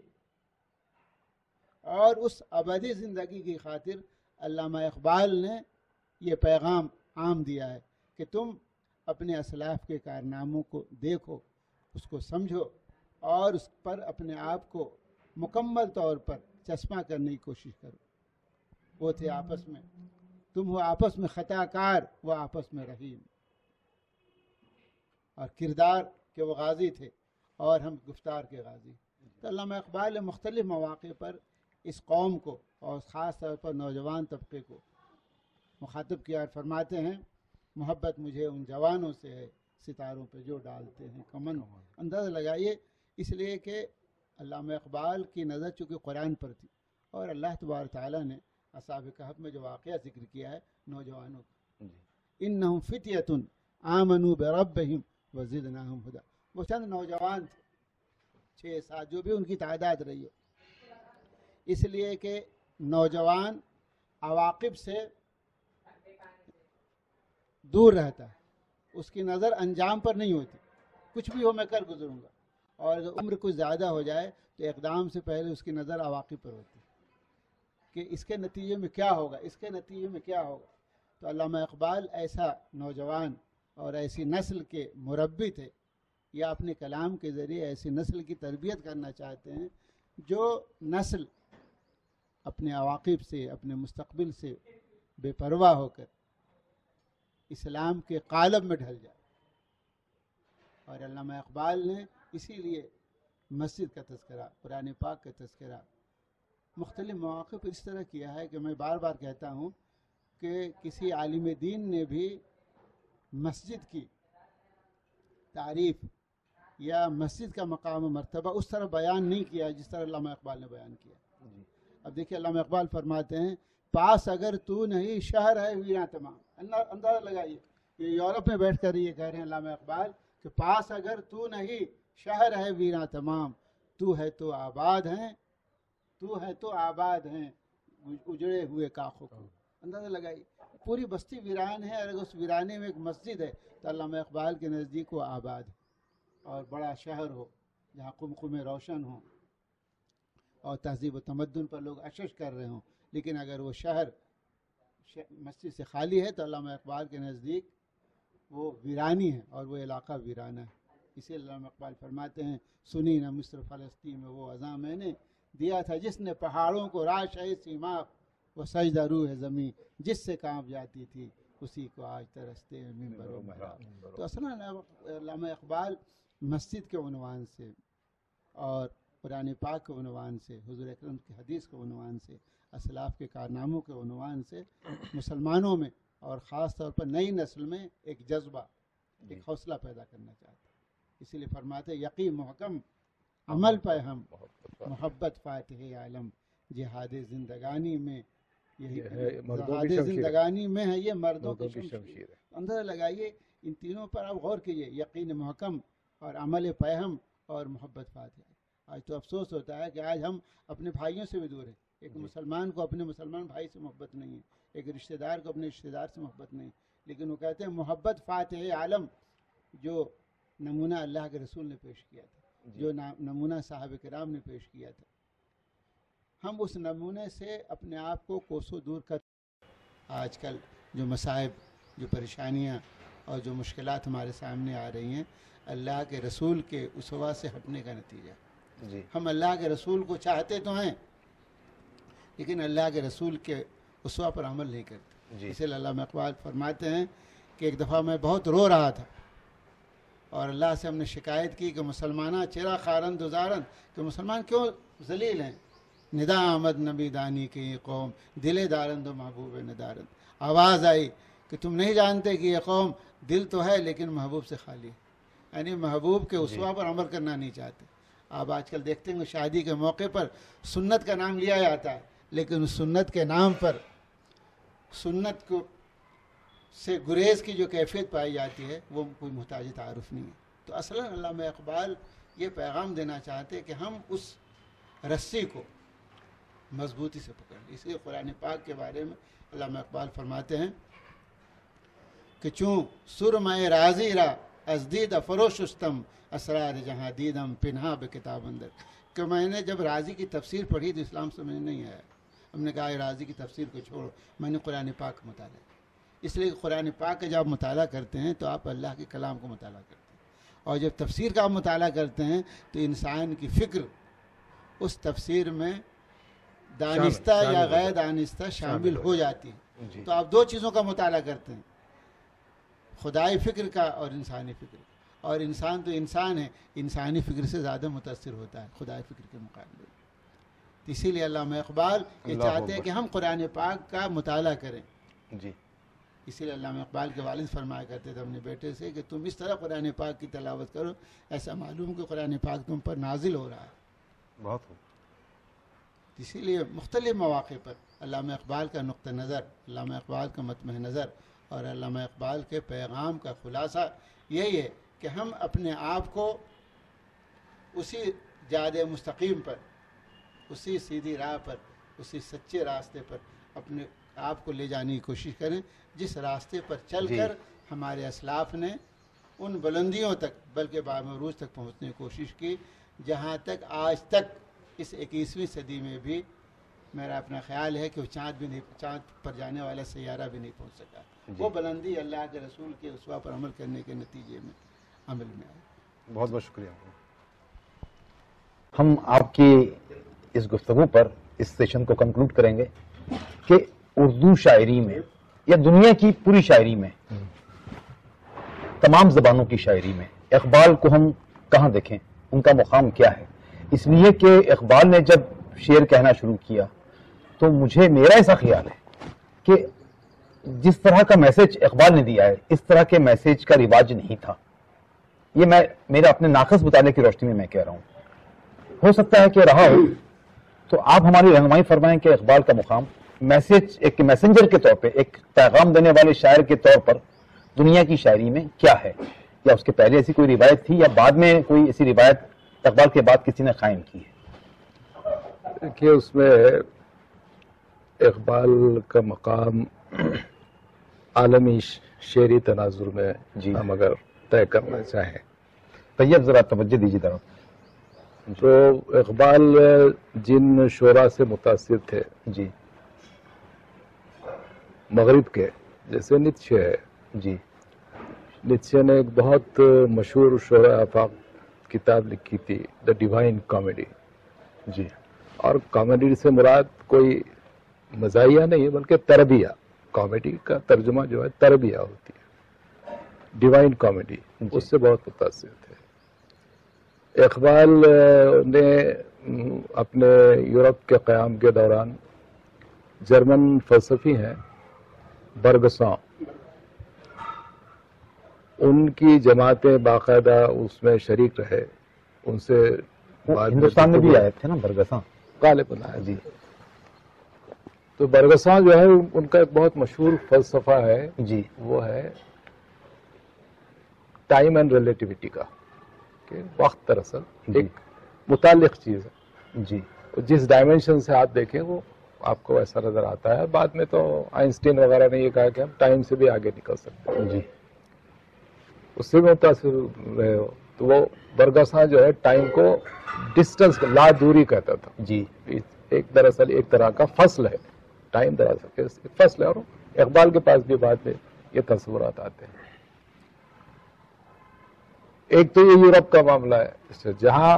اور اس ابدی زندگی کی خاطر علامہ اقبال نے یہ پیغام عام دیا ہے کہ تم اپنے اسلاف کے کارناموں کو دیکھو، اس کو سمجھو، اور اس پر اپنے آپ کو مکمل طور پر چشمہ کرنے کی کوشش کرو۔ وہ تھے آپس میں، تم ہو آپس میں خطا کار، وہ آپس میں رحیم، اور کردار کہ وہ غازی تھے اور ہم گفتار کے غازی۔ تو علامہ اقبال نے مختلف مواقع پر اس قوم کو اور خاص طور پر نوجوان طبقے کو مخاطب کیا اور فرماتے ہیں، محبت مجھے ان جوانوں سے ہے ستاروں پہ جو ڈالتے ہیں کمن. اندازہ لگائیے، اس لیے کہ علامہ اقبال کی نظر چونکہ قرآن پر تھی، اور اللہ تبارک تعالیٰ نے اصحاب کہف میں جو واقعہ ذکر کیا ہے نوجوانوں کا، انہم فتیۃ آمنوا بربہم وزدناہم ہدی، وہ چند نوجوان تھے، 6-7 جو بھی ان کی تعداد رہی ہو، اس لیے کہ نوجوان عواقب سے دور رہتا ہے، اس کی نظر انجام پر نہیں ہوتی، کچھ بھی ہو میں کر گزروں گا، اور اگر عمر کچھ زیادہ ہو جائے تو اقدام سے پہلے اس کی نظر عواقب پر ہوتی ہے کہ اس کے نتیجے میں کیا ہوگا، اس کے نتیجے میں کیا ہوگا. تو علامہ اقبال ایسا نوجوان اور ایسی نسل کے مربی تھے، یا اپنے کلام کے ذریعے ایسی نسل کی تربیت کرنا چاہتے ہیں جو نسل اپنے عواقب سے، اپنے مستقبل سے بے پرواہ ہو کر اسلام کے قالب میں ڈھل جائے. اور علامہ اقبال نے اسی لیے مسجد کا تذکرہ، قرآن پاک کا تذکرہ مختلف مواقع پر اس طرح کیا ہے کہ میں بار بار کہتا ہوں کہ کسی عالم دین نے بھی مسجد کی تعریف یا مسجد کا مقام و مرتبہ اس طرح بیان نہیں کیا جس طرح علامہ اقبال نے بیان کیا. اب دیکھیے علامہ اقبال فرماتے ہیں، پاس اگر تو نہیں شہر ہے ویراں تمام. اندازہ لگائیے، یہ یورپ میں بیٹھ کر یہ کہہ رہے ہیں علامہ اقبال کہ پاس اگر تو نہیں شہر ہے ویراں تمام، تو ہے تو آباد ہیں، تو ہے تو آباد ہیں اجڑے ہوئے کاخوں کو. اندازہ لگائیے، پوری بستی ویران ہے، اور اگر اس ویرانے میں ایک مسجد ہے تو علامہ اقبال کے نزدیک وہ آباد ہے. اور بڑا شہر ہو جہاں قمقمے روشن ہوں اور تہذیب و تمدن پر لوگ اشش کر رہے ہوں، لیکن اگر وہ شہر مسجد سے خالی ہے تو علامہ اقبال کے نزدیک وہ ویرانی ہے اور وہ علاقہ ویرانہ ہے. اسی لیے علامہ اقبال فرماتے ہیں، سنی نہ مصر فلسطین میں وہ اذاں میں نے دیا تھا جس نے پہاڑوں کو راش ہے سیما، وہ سجدہ روح ہے زمین جس سے کانپ جاتی تھی اسی کو آج ترستے ہیں منبر و محراب. تو اصلا علامہ اقبال مسجد کے عنوان سے اور قرآن پاک کے عنوان سے، حضور اکرم کی حدیث کے عنوان سے، اسلاف کے کارناموں کے عنوان سے مسلمانوں میں اور خاص طور پر نئی نسل میں ایک جذبہ، ایک حوصلہ پیدا کرنا چاہتے ہیں. اسی لیے فرماتے یقین محکم عمل پہ ہم، محبت فاتح عالم، جہاد زندگانی میں یہی جہاد زندگانی میں ہے یہ مردوں کی شمشیر. اندازہ لگائیے ان تینوں پر آپ غور کیجئے، یقین محکم اور عمل پیہم اور محبت فاتح. آج تو افسوس ہوتا ہے کہ آج ہم اپنے بھائیوں سے بھی دور ہیں. ایک مسلمان کو اپنے مسلمان بھائی سے محبت نہیں ہے، ایک رشتہ دار کو اپنے رشتہ دار سے محبت نہیں، لیکن وہ کہتے ہیں محبت فاتح عالم، جو نمونہ اللہ کے رسول نے پیش کیا تھا، جو نمونہ صحابہ کرام نے پیش کیا تھا، ہم اس نمونے سے اپنے آپ کو کوسوں دور کر. آج کل جو مصائب، جو پریشانیاں اور جو مشکلات ہمارے سامنے آ رہی ہیں، اللہ کے رسول کے اسوہ سے ہٹنے کا نتیجہ. ہم اللہ کے رسول کو چاہتے تو ہیں لیکن اللہ کے رسول کے اسوہ پر عمل نہیں کرتے. اسی لیے علامہ اقبال فرماتے ہیں کہ ایک دفعہ میں بہت رو رہا تھا اور اللہ سے ہم نے شکایت کی کہ مسلمانہ چرا خارند دزارند، کہ مسلمان کیوں ذلیل ہیں. ندا آمد نبی دانی کی یہ قوم دل دارند و محبوب ندارند. آواز آئی کہ تم نہیں جانتے کہ یہ قوم دل تو ہے لیکن محبوب سے خالی ہے، یعنی محبوب کے اسوہ پر عمل کرنا نہیں چاہتے. آپ آج کل دیکھتے ہیں شادی کے موقع پر سنت کا نام لیا جاتا ہے، لیکن سنت کے نام پر سنت کو سے گریز کی جو کیفیت پائی جاتی ہے وہ کوئی محتاج تعارف نہیں ہے. تو اصلا علامہ اقبال یہ پیغام دینا چاہتے کہ ہم اس رسی کو مضبوطی سے پکڑ لیں. اس لیے قرآن پاک کے بارے میں علامہ اقبال فرماتے ہیں کہ چوں سرمۂ راضی را از دید فروشستم اسرار جہاں دیدم پنہا بے کتاب اندر. کہ میں نے جب راضی کی تفسیر پڑھی تو اسلام سمجھ نہیں آیا. ہم نے کہا راضی کی تفسیر کو چھوڑو، میں نے قرآن پاک کا مطالعہ کیا. اس لیے قرآن پاک کا جب آپ مطالعہ کرتے ہیں تو آپ اللہ کے کلام کو مطالعہ کرتے ہیں، اور جب تفسیر کا آپ مطالعہ کرتے ہیں تو انسان کی فکر اس تفسیر میں دانستہ یا غیر دانستہ شامل ہو جاتی ہے. تو آپ دو چیزوں کا مطالعہ کرتے ہیں، خدائی فکر کا اور انسانی فکر کا. اور انسان تو انسان ہے، انسانی فکر سے زیادہ متاثر ہوتا ہے خدائی فکر کے مقابلے. اسی لیے علامہ اقبال یہ چاہتے ہیں کہ ہم قرآن پاک کا مطالعہ کریں. اسی لیے علامہ اقبال کے والد فرمایا کرتے تھے اپنے بیٹے سے کہ تم اس طرح قرآن پاک کی تلاوت کرو ایسا معلوم کہ قرآن پاک تم پر نازل ہو رہا ہے. بہت خوب. اسی لیے مختلف مواقع پر علامہ اقبال کا نقطہ نظر، علامہ اقبال کا مطمع نظر اور علامہ اقبال کے پیغام کا خلاصہ یہی ہے کہ ہم اپنے آپ کو اسی جاد مستقیم پر، اسی سیدھی راہ پر، اسی سچے راستے پر اپنے آپ کو لے جانے کی کوشش کریں جس راستے پر چل کر ہمارے اسلاف نے ان بلندیوں تک بلکہ بامروز تک پہنچنے کی کوشش کی جہاں تک آج تک اس 21ویں صدی میں بھی میرا اپنا خیال ہے کہ وہ چاند پر جانے والا سیارہ بھی نہیں پہنچ سکا. وہ بلندی اللہ کے رسول کے اسوا پر عمل کرنے کے نتیجے میں عمل میں آئی. بہت بہت شکریہ. ہم آپ کی اس گفتگو پر اس سیشن کو کنکلوڈ کریں گے کہ اردو شاعری میں یا دنیا کی پوری شاعری میں، تمام زبانوں کی شاعری میں اقبال کو ہم کہاں دیکھیں، ان کا مقام کیا ہے؟ اس لیے کہ اقبال نے جب شعر کہنا شروع کیا تو میرا ایسا خیال ہے کہ جس طرح کا میسج اقبال نے دیا ہے اس طرح کے میسج کا رواج نہیں تھا. یہ میرا اپنے ناقص بتانے کی روشنی میں میں کہہ رہا ہوں. ہو سکتا ہے کہ رہا ہو، تو آپ ہماری رہنمائی فرمائیں کہ اقبال کا مقام میسج ایک میسنجر کے طور پہ، ایک پیغام دینے والے شاعر کے طور پر دنیا کی شاعری میں کیا ہے، یا اس کے پہلے ایسی کوئی روایت تھی یا بعد میں کوئی ایسی روایت اقبال کے بعد کسی نے قائم کی ہے؟ کہ اس میں اقبال کا مقام عالمی شعری تناظر میں ہم اگر طے کرنا چاہیں. طیب ذرا توجہ دیجیے طرف. تو اقبال جن شعراء سے متاثر تھے جی مغرب کے، جیسے نیتشے ہے. جی نیتشے نے ایک بہت مشہور شعراء آفاق کتاب لکھی تھی، دا ڈیوائن کامیڈی. جی اور کامیڈی سے مراد کوئی مزاحیہ نہیں ہے بلکہ تربیہ. کامیڈی کا ترجمہ جو ہے تربیہ ہوتی ہے، ڈیوائن کامیڈی. اس سے بہت متاثر تھے. اقبال نے اپنے یورپ کے قیام کے دوران جرمن فلسفی ہیں برگساں، ان کی جماعتیں باقاعدہ اس میں شریک رہے. ان سے ہندوستان میں بھی آئے تھے نا برگساں؟ غالباً آئے. جی. تو برگساں جو ہے ان کا ایک بہت مشہور فلسفہ ہے، جی وہ ہے ٹائم اینڈ ریلیٹیوٹی کا، کہ وقت دراصل ایک متعلق چیز ہے. جی جس ڈائمینشن سے آپ دیکھیں وہ آپ کو ایسا نظر آتا ہے. بعد میں تو آئنسٹین وغیرہ نے یہ کہا کہ ہم ٹائم سے بھی آگے نکل سکتے ہیں. جی اس سے بھی متاثر رہے ہو. تو وہ برگساں جو ہے ٹائم کو ڈسٹنس، لا دوری کہتا تھا. جی ایک دراصل ایک طرح کا فصل ہے ٹائم، دراصل ایک فصل ہے. اور اقبال کے پاس بھی بعد میں یہ تصورات آتے ہیں. ایک تو یہ یورپ کا معاملہ ہے جہاں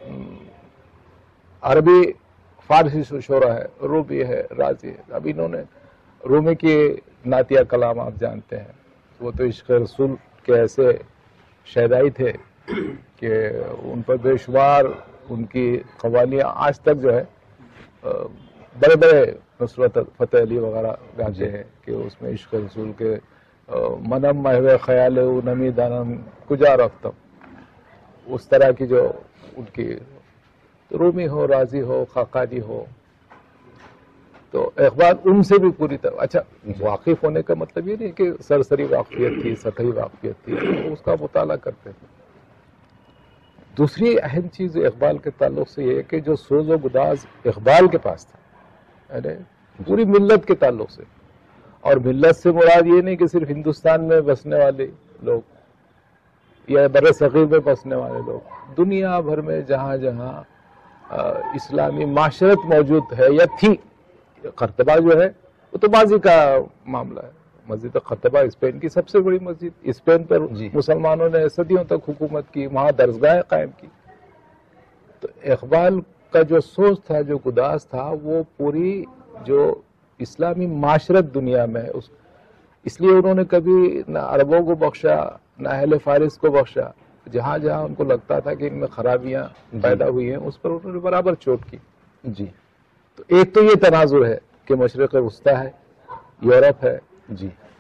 عربی فارسی شعرا ہے، رومی ہے، رازی ہے. اب انہوں نے رومی کی نعتیہ کلام آپ جانتے ہیں، وہ تو عشق رسول کے ایسے شیدائی تھے کہ ان پر بے شمار ان کی قوالیاں آج تک جو ہے بڑے بڑے نصرت فتح علی وغیرہ گاتے ہیں کہ اس میں عشق رسول کے منم محو خیال نمی دانم کجا رفتم، اس طرح کی جو ان کی رومی ہو، رازی ہو، خاقانی ہو. تو اقبال ان سے بھی پوری طرح اچھا واقف ہونے کا مطلب یہ نہیں کہ سرسری واقفیت تھی، سطحی واقفیت تھی، اس کا مطالعہ کرتے ہیں. دوسری اہم چیز اقبال کے تعلق سے یہ ہے کہ جو سوز و گداز اقبال کے پاس تھا، یعنی پوری ملت کے تعلق سے. اور ملت سے مراد یہ نہیں کہ صرف ہندوستان میں بسنے والے لوگ یا بر صغیر میں بسنے والے لوگ، دنیا بھر میں جہاں جہاں اسلامی معاشرت موجود ہے یا تھی. قرطبہ جو ہے وہ تو ماضی کا معاملہ ہے. مسجد قرطبہ اسپین کی سب سے بڑی مسجد، اسپین پر مسلمانوں نے صدیوں تک حکومت کی، وہاں درسگاہیں قائم کی. تو اقبال کا جو سوچ تھا، جو گداز تھا، وہ پوری جو اسلامی معاشرت دنیا میں اس لیے انہوں نے کبھی نہ عربوں کو بخشا نہ اہل فارس کو بخشا. جہاں جہاں ان کو لگتا تھا کہ ان میں خرابیاں پیدا ہوئی ہیں اس پر انہوں نے برابر چوٹ کی. جی تو ایک تو یہ تناظر ہے کہ مشرق وسطیٰ ہے، یورپ ہے. جی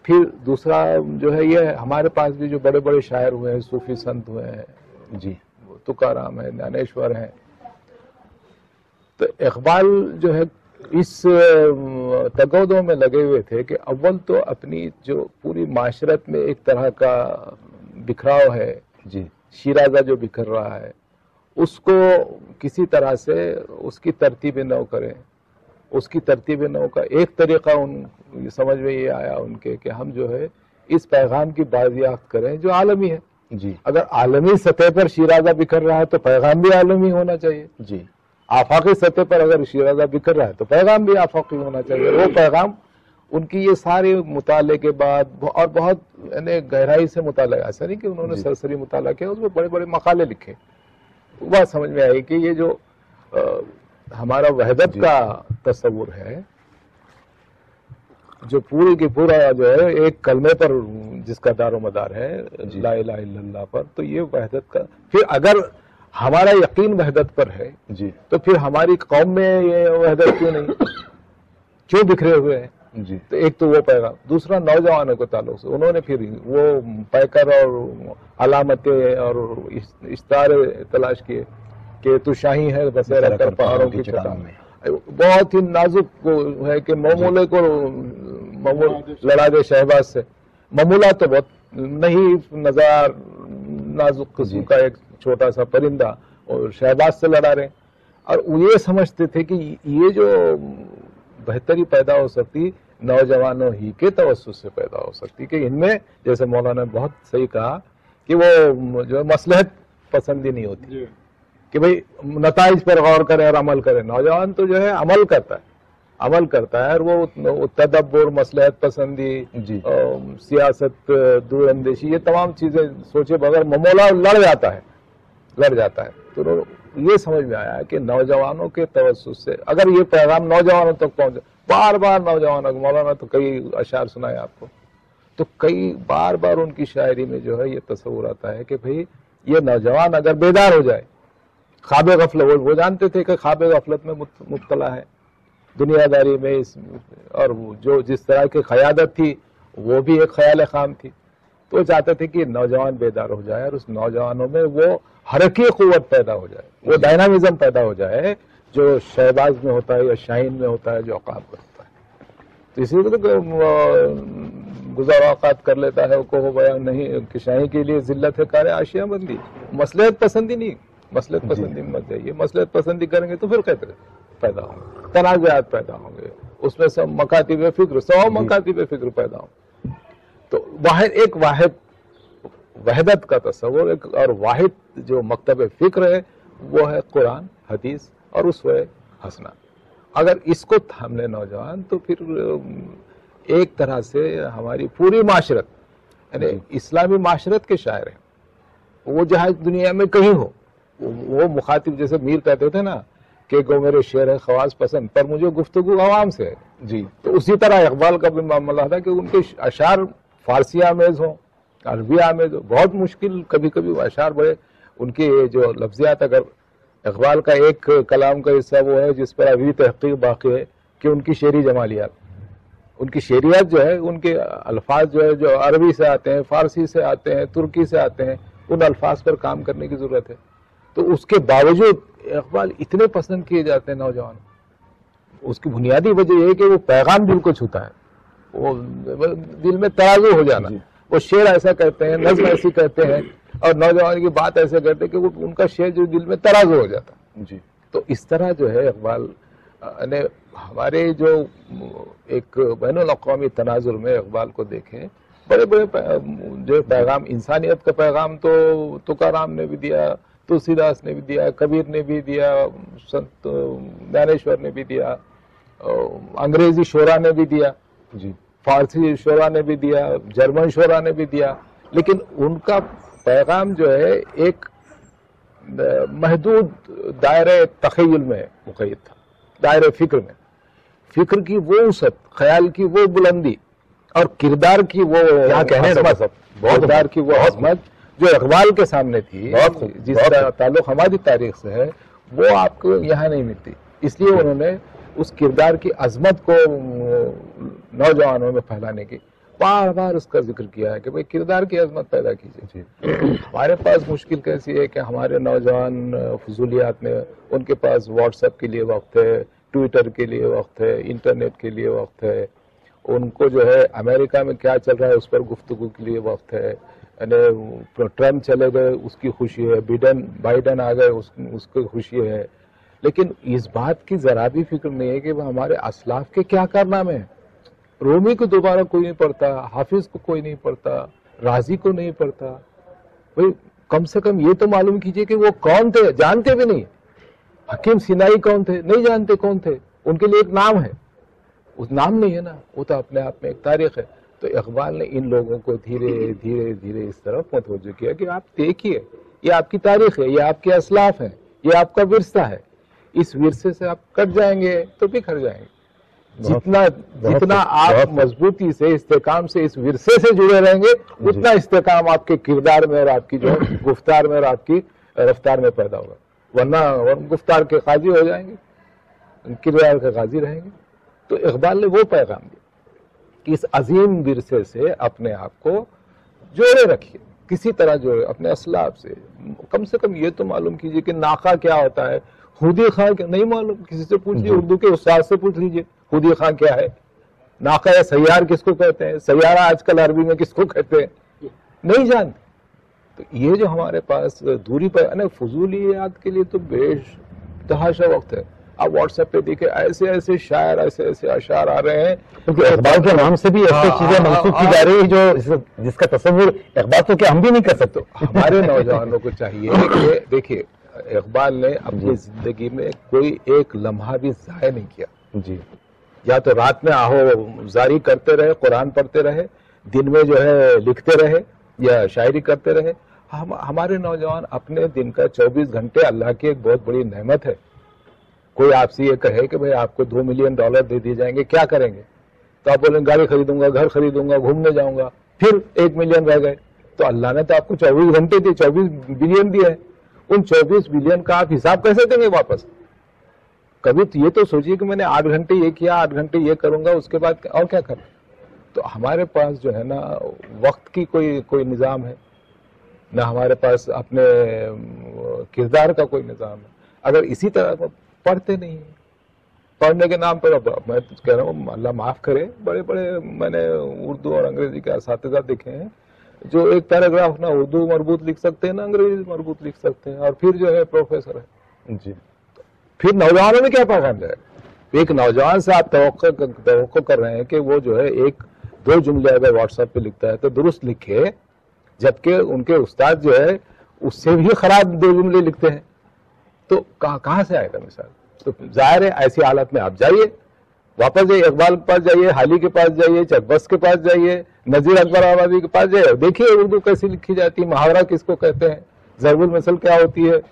پھر دوسرا جو ہے یہ ہمارے پاس بھی جو بڑے بڑے شاعر ہوئے ہیں، صوفی سنت ہوئے ہیں، جی تکارام ہے، جانیشور ہیں، تو اقبال جو ہے اس تگودوں میں لگے ہوئے تھے کہ اول تو اپنی جو پوری معاشرت میں ایک طرح کا بکھراؤ ہے، جی شیرازہ جو بکھر رہا ہے، اس کو کسی طرح سے اس کی ترتیب نو کریں. اس کی ترتیب نو کا ایک طریقہ ان سمجھ میں یہ آیا ان کے کہ ہم جو ہے اس پیغام کی بازیافت کریں جو عالمی ہے. جی اگر عالمی سطح پر شیرازہ بکھر رہا ہے تو پیغام بھی عالمی ہونا چاہیے. جی آفاقی سطح پر اگر شیرازہ بکھر رہا ہے تو پیغام بھی آفاقی ہونا چاہیے. وہ پیغام ان کی یہ سارے مطالعے کے بعد اور بہت یعنی گہرائی سے مطالعہ، ایسا نہیں کہ انہوں نے سرسری مطالعہ کیا، اس میں بڑے بڑے مقالے لکھے. بات سمجھ میں آئی کہ یہ جو ہمارا وحدت کا تصور ہے، جو پوری کی پورا جو ہے ایک کلمے پر جس کا دار و مدار ہے، لا الہ الا اللہ پر، تو یہ وحدت کا پھر اگر ہمارا یقین وحدت پر ہے جی تو پھر ہماری قوم میں یہ وحدت کیوں نہیں، کیوں بکھرے ہوئے ہیں؟ جی تو ایک تو وہ پیغام. دوسرا نوجوانوں کے تعلق سے انہوں نے پھر وہ پیکر اور علامتیں اور اشتہار تلاش کیے کہ تو شاہی ہے بسیرا کر پہاڑوں کی چٹان میں. بہت ہی نازک ہے کہ ممولے کو لڑا دے شہباز سے. ممولہ تو بہت نہیں نظار نازک قسم کا ایک چھوٹا سا پرندہ اور شہباز سے لڑا رہے ہیں. اور وہ یہ سمجھتے تھے کہ یہ جو بہتری پیدا ہو سکتی نوجوانوں ہی کے توسط سے پیدا ہو سکتی کہ ان میں جیسے مولانا نے بہت صحیح کہا کہ وہ جو مصلحت پسندی نہیں ہوتی کہ بھئی نتائج پر غور کرے اور عمل کرے. نوجوان تو جو ہے عمل کرتا ہے اور وہ تدبر، مصلحت پسندی، جی سیاست، دور اندیشی، یہ تمام چیزیں سوچے بغیر ممولا لڑ جاتا ہے. تو یہ سمجھ میں آیا کہ نوجوانوں کے توسط سے اگر یہ پیغام نوجوانوں تک پہنچے، بار بار نوجوانوں کو، مولانا تو کئی اشعار سنائے آپ کو، تو کئی بار ان کی شاعری میں جو ہے یہ تصور آتا ہے کہ بھئی یہ نوجوان اگر بیدار ہو جائے، خواب غفلت، وہ جانتے تھے کہ خواب غفلت میں مبتلا ہے دنیا داری میں، اور جو جس طرح کی قیادت تھی وہ بھی ایک خیال خام تھی. تو وہ چاہتے تھے کہ نوجوان بیدار ہو جائے اور اس نوجوانوں میں وہ حرکی قوت پیدا ہو جائے، وہ ڈائنامزم پیدا ہو جائے جو شہباز میں ہوتا ہے یا شاہین میں ہوتا ہے، جو عقاب میں ہوتا ہے. تو اسی لیے تو گزار اوقات کر لیتا ہے کو بیان نہیں کہ شاہی کے لیے ذلت ہے کار آشیاں بندی. مصلحت پسندی نہیں، مصلحت پسندی مت جائیے. مصلحت پسندی کریں گے تو پھر خطرے پیدا ہوں گے، تنازعات پیدا ہوں گے، اس میں سب مکاتب فکر، 100 مکاتب فکر پیدا ہوں. تو ایک وحدت کا تصور اور واحد جو مکتب فکر ہے وہ ہے قرآن، حدیث اور اسوہ حسنہ. اگر اس کو ہم نے نوجوان تو پھر ایک طرح سے ہماری پوری معاشرت یعنی اسلامی معاشرت کے شاعر ہیں، وہ جہاں دنیا میں کہیں ہو، وہ مخاطب جیسے میر کہتے تھے نا کہ گو میرے شعر ہے خواص پسند پر مجھے گفتگو عوام سے ہے. جی تو اسی طرح اقبال کا بھی معاملہ تھا کہ ان کے اشعار فارسی آمیز ہوں، عربی آمیز ہو. بہت مشکل کبھی وہ اشعار بڑے ان کے جو لفظیات، اگر اقبال کا ایک کلام کا حصہ وہ ہے جس پر ابھی تحقیق باقی ہے کہ ان کی شعری جمالیات، ان کی شعریات جو ہے، ان کے الفاظ جو ہے جو عربی سے آتے ہیں، فارسی سے آتے ہیں، ترکی سے آتے ہیں، ان الفاظ پر کام کرنے کی ضرورت ہے. تو اس کے باوجود اقبال اتنے پسند کیے جاتے ہیں نوجوان. اس کی بنیادی وجہ یہ ہے کہ وہ پیغام دل کو چھوتا ہے، وہ دل میں ترازو ہو جانا. وہ شعر ایسا کہتے ہیں، نظم ایسی کہتے ہیں اور نوجوان کی بات ایسے کرتے ہیں کہ وہ ان کا شعر جو دل میں ترازو ہو جاتا ہے. جی تو اس طرح جو ہے اقبال نے ہمارے جو ایک بین الاقوامی تناظر میں اقبال کو دیکھیں، بڑے جو پیغام، انسانیت کا پیغام تو تکارام نے بھی دیا، تلسی داس نے بھی دیا، کبیر نے بھی دیا، سنت جانیشور نے بھی دیا، انگریزی شعراء نے بھی دیا، جی فارسی شعراء نے بھی دیا، جرمن شعراء نے بھی دیا. لیکن ان کا پیغام جو ہے ایک محدود دائرہ تخیل میں مقید تھا، دائرہ فکر میں. فکر کی وہ وسعت، خیال کی وہ بلندی اور کردار کی وہ عظمت، کردار کی وہ عظمت جو اقبال کے سامنے تھی، جس کا تعلق ہماری تاریخ سے ہے، وہ آپ کو یہاں نہیں ملتی. اس لیے انہوں نے اس کردار کی عظمت کو نوجوانوں میں پھیلانے کی बार बार उसका जिक्र किया है कि भाई किरदार की अजमत पैदा कीजिए। हमारे पास मुश्किल कैसी है कि हमारे नौजवान फजूलियात में, उनके पास व्हाट्सएप के लिए वक्त है, ट्विटर के लिए वक्त है, इंटरनेट के लिए वक्त है, उनको जो है अमेरिका में क्या चल रहा है उस पर गुफ्तगू के लिए वक्त है, यानी ट्रम्प चले गए उसकी खुशी है, बाइडन आ गए उसकी खुशी है, लेकिन इस बात की जरा भी फिक्र नहीं है कि हमारे असलाफ के क्या कारनामे हैं। रूमी को दोबारा कोई नहीं पढ़ता, हाफिज को कोई नहीं पढ़ता, राजी को नहीं पढ़ता। भाई कम से कम ये तो मालूम कीजिए कि वो कौन थे, जानते भी नहीं। हकीम सिनाई कौन थे, नहीं जानते कौन थे, उनके लिए एक नाम है, उस नाम नहीं है ना, वो तो अपने आप में एक तारीख है। तो इकबाल ने इन लोगों को धीरे धीरे धीरे इस तरफ मुतवज्जो किया कि आप देखिए ये आपकी तारीख है, ये आपके असलाफ है, ये आपका विरसा है, इस विरसे से आप कट जाएंगे तो बिखर जाएंगे। जितना आप मजबूती से इस्तेकाम से इस विरसे से जुड़े रहेंगे उतना इस्तेकाम आपके किरदार में और आपकी जो गुफ्तार में और आपकी रफ्तार में पैदा होगा, वरना गुफ्तार के काजी हो जाएंगे, किरदार के काजी रहेंगे। तो इकबाल ने वो पैगाम दिया कि इस अजीम विरसे से अपने आप को जोड़े रखिए, किसी तरह जोड़े अपने असलाफ से कम ये तो मालूम कीजिए कि नाका क्या होता है, हुदी खां क्या नहीं मालूम, किसी से पूछ लीजिए, उर्दू के उस्ताद से पूछ लीजिए हुदी खां क्या है, नाका या सैयार किसको कहते हैं, सैयारा आजकल अरबी में किसको कहते हैं, नहीं जानते। तो ये जो हमारे पास दूरी पर फजूलियात के लिए तो बेतहाशा वक्त है। आप व्हाट्सएप पे देखे ऐसे ऐसे शायर, ऐसे ऐसे अशार आ रहे हैं, क्योंकि इकबाल के नाम से भी ऐसी चीजें मंसूब की जा रही है जो जिसका तस्वीर इकबाल तो क्या हम भी नहीं कर सकते। हमारे नौजवानों को चाहिए कि देखिए इकबाल ने अपनी जिंदगी में कोई एक लम्हा भी जाया नहीं किया जी। या तो रात में आहो जारी करते रहे, कुरान पढ़ते रहे, दिन में जो है लिखते रहे या शायरी करते रहे। हमारे नौजवान अपने दिन का 24 घंटे अल्लाह की एक बहुत बड़ी नेमत है। कोई आपसे ये कहे कि भाई आपको $2 मिलियन दे दिए जाएंगे, क्या करेंगे? तो आप बोलेंगे गाड़ी खरीदूंगा, घर खरीदूंगा, घूमने जाऊंगा। फिर 1 मिलियन रह गए, तो अल्लाह ने तो आपको 24 घंटे दिए, 24 बिलियन दिए है। उन 24 बिलियन का आप हिसाब कैसे देंगे वापस? कभी तो ये तो सोचिए कि मैंने 8 घंटे ये किया, 8 घंटे ये करूंगा, उसके बाद और क्या करूं? तो हमारे पास जो है ना वक्त की कोई निज़ाम है ना, हमारे पास अपने किरदार का कोई निज़ाम है। अगर इसी तरह पढ़ते नहीं है, पढ़ने के नाम पर मैं तो कह रहा हूँ अल्लाह माफ करे, बड़े बड़े मैंने उर्दू और अंग्रेजी के असातिज़ा देखे हैं जो एक पैराग्राफ ना उर्दू मरबूत लिख सकते हैं ना अंग्रेजी मरबूत लिख सकते हैं, और फिर जो है प्रोफेसर है जी। फिर नौजवानों में क्या पैगाम जाएगा? एक नौजवान से आप तवक्को कर रहे हैं कि वो जो है 1-2 जुमले अगर व्हाट्सएप पे लिखता है तो दुरुस्त लिखे, जबकि उनके उस्ताद जो है उससे भी खराब 2 जुमले लिखते हैं, तो कहाँ से आएगा मिसाल? तो जाहिर है ऐसी हालत में आप जाइए, वापस जाइए, इकबाल के पास जाइए, हाली के पास जाइए, चकबस के पास जाइए, नजीर अकबर आबादी के पास जाइए, देखिए उर्दू कैसी लिखी जाती है, मुहावरा किसको कहते हैं, ज़रबुल मसल क्या होती है,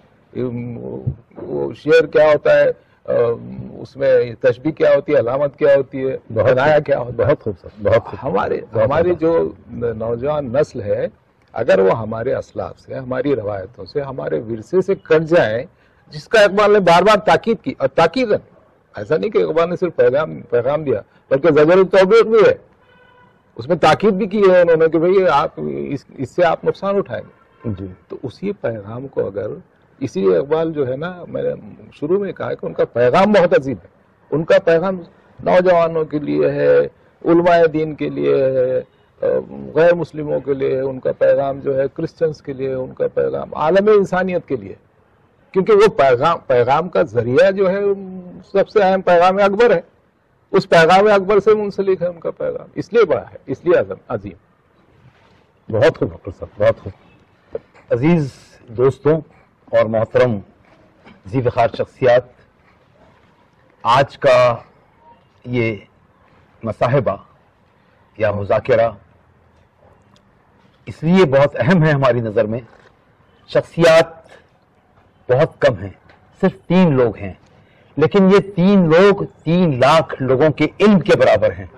वो शेर क्या होता है, उसमें तशबीह क्या होती है, अलामत क्या होती है, बनाया क्या होता है। बहुत खूबसूरत, बहुत हमारी जो नौजवान नस्ल है, अगर वो हमारे असलाफ से, हमारी रवायतों से, हमारे विरसे से कट जाए, जिसका इकबाल ने बार बार ताकीद की, और ताकीद ऐसा नहीं कि इकबाल ने सिर्फ पैगाम दिया, बल्कि ज़जर तौबीक भी है, उसमें ताकीद भी की है उन्होंने कि भाई आप इससे आप नुकसान उठाएंगे जी। तो उसी पैगाम को अगर, इसीलिए इकबाल जो है ना, मैंने शुरू में कहा कि उनका पैगाम बहुत अजीम है। उनका पैगाम नौजवानों के लिए है, उलमाए दीन के लिए है, गैर मुस्लिमों के लिए, उनका पैगाम जो है क्रिश्चियंस के लिए, उनका पैगाम आलम इंसानियत के लिए, क्योंकि वो पैगाम का जरिया जो है सबसे अहम पैगाम अकबर है, उस पैगाम अकबर से मुंसलिक है उनका पैगाम, इसलिए बड़ा है, इसलिए अजीम। बहुत खूब डॉक्टर साहब, बहुत खूब। अजीज दोस्तों और मोहतरम जी वक़ार शख्सियात, आज का ये मसाहिबा या मुज़ाकिरा इसलिए बहुत अहम है हमारी नज़र में। शख्सियात बहुत कम हैं, सिर्फ 3 लोग हैं, लेकिन ये 3 लोग 3 लाख लोगों के इल्म के बराबर हैं।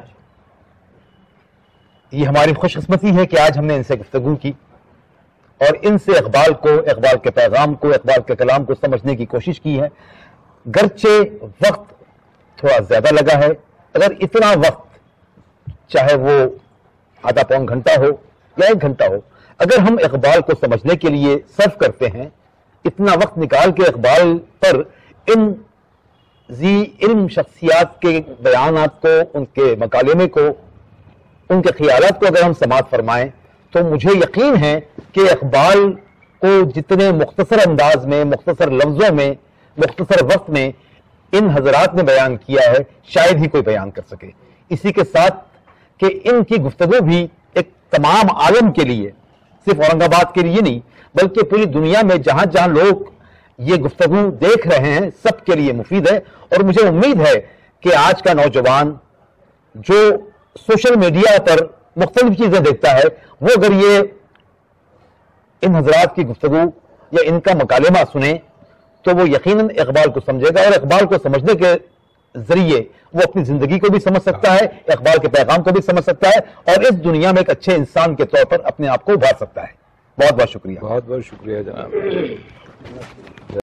ये हमारी खुशकिस्मती है कि आज हमने इनसे गुफ्तगू की और इनसे इकबाल को, इकबाल के पैगाम को, इकबाल के कलाम को समझने की कोशिश की है। गरचे वक्त थोड़ा ज्यादा लगा है, अगर इतना वक्त चाहे वो आधा पौन घंटा हो या 1 घंटा हो, अगर हम इकबाल को समझने के लिए सर्फ करते हैं, इतना वक्त निकाल के इकबाल पर इन जी इल्म शख्सियात के बयानात को, उनके मकालमे को, उनके ख्यालात को अगर हम समाअत फरमाएं, तो मुझे यकीन है कि इकबाल को जितने मुख्तसर अंदाज में, मुख्तसर लफ्जों में, मुख्तसर वक्त में इन हजरात ने बयान किया है, शायद ही कोई बयान कर सके। इसी के साथ कि इनकी गुफ्तगू भी एक तमाम आलम के लिए, सिर्फ औरंगाबाद के लिए नहीं बल्कि पूरी दुनिया में जहां जहां लोग ये गुफ्तगू देख रहे हैं, सबके लिए मुफीद है। और मुझे उम्मीद है कि आज का नौजवान जो सोशल मीडिया पर मुख्तलिफ चीजें देखता है, वो अगर ये इन हजरात की गुफ्तगू या इनका मकालमा सुने तो वो यकीनन इकबाल को समझेगा, और इकबाल को समझने के जरिए वो अपनी जिंदगी को भी समझ सकता है, इकबाल के पैगाम को भी समझ सकता है, और इस दुनिया में एक अच्छे इंसान के तौर पर अपने आप को उभार सकता है। बहुत बहुत शुक्रिया। बहुत बहुत शुक्रिया जनाब।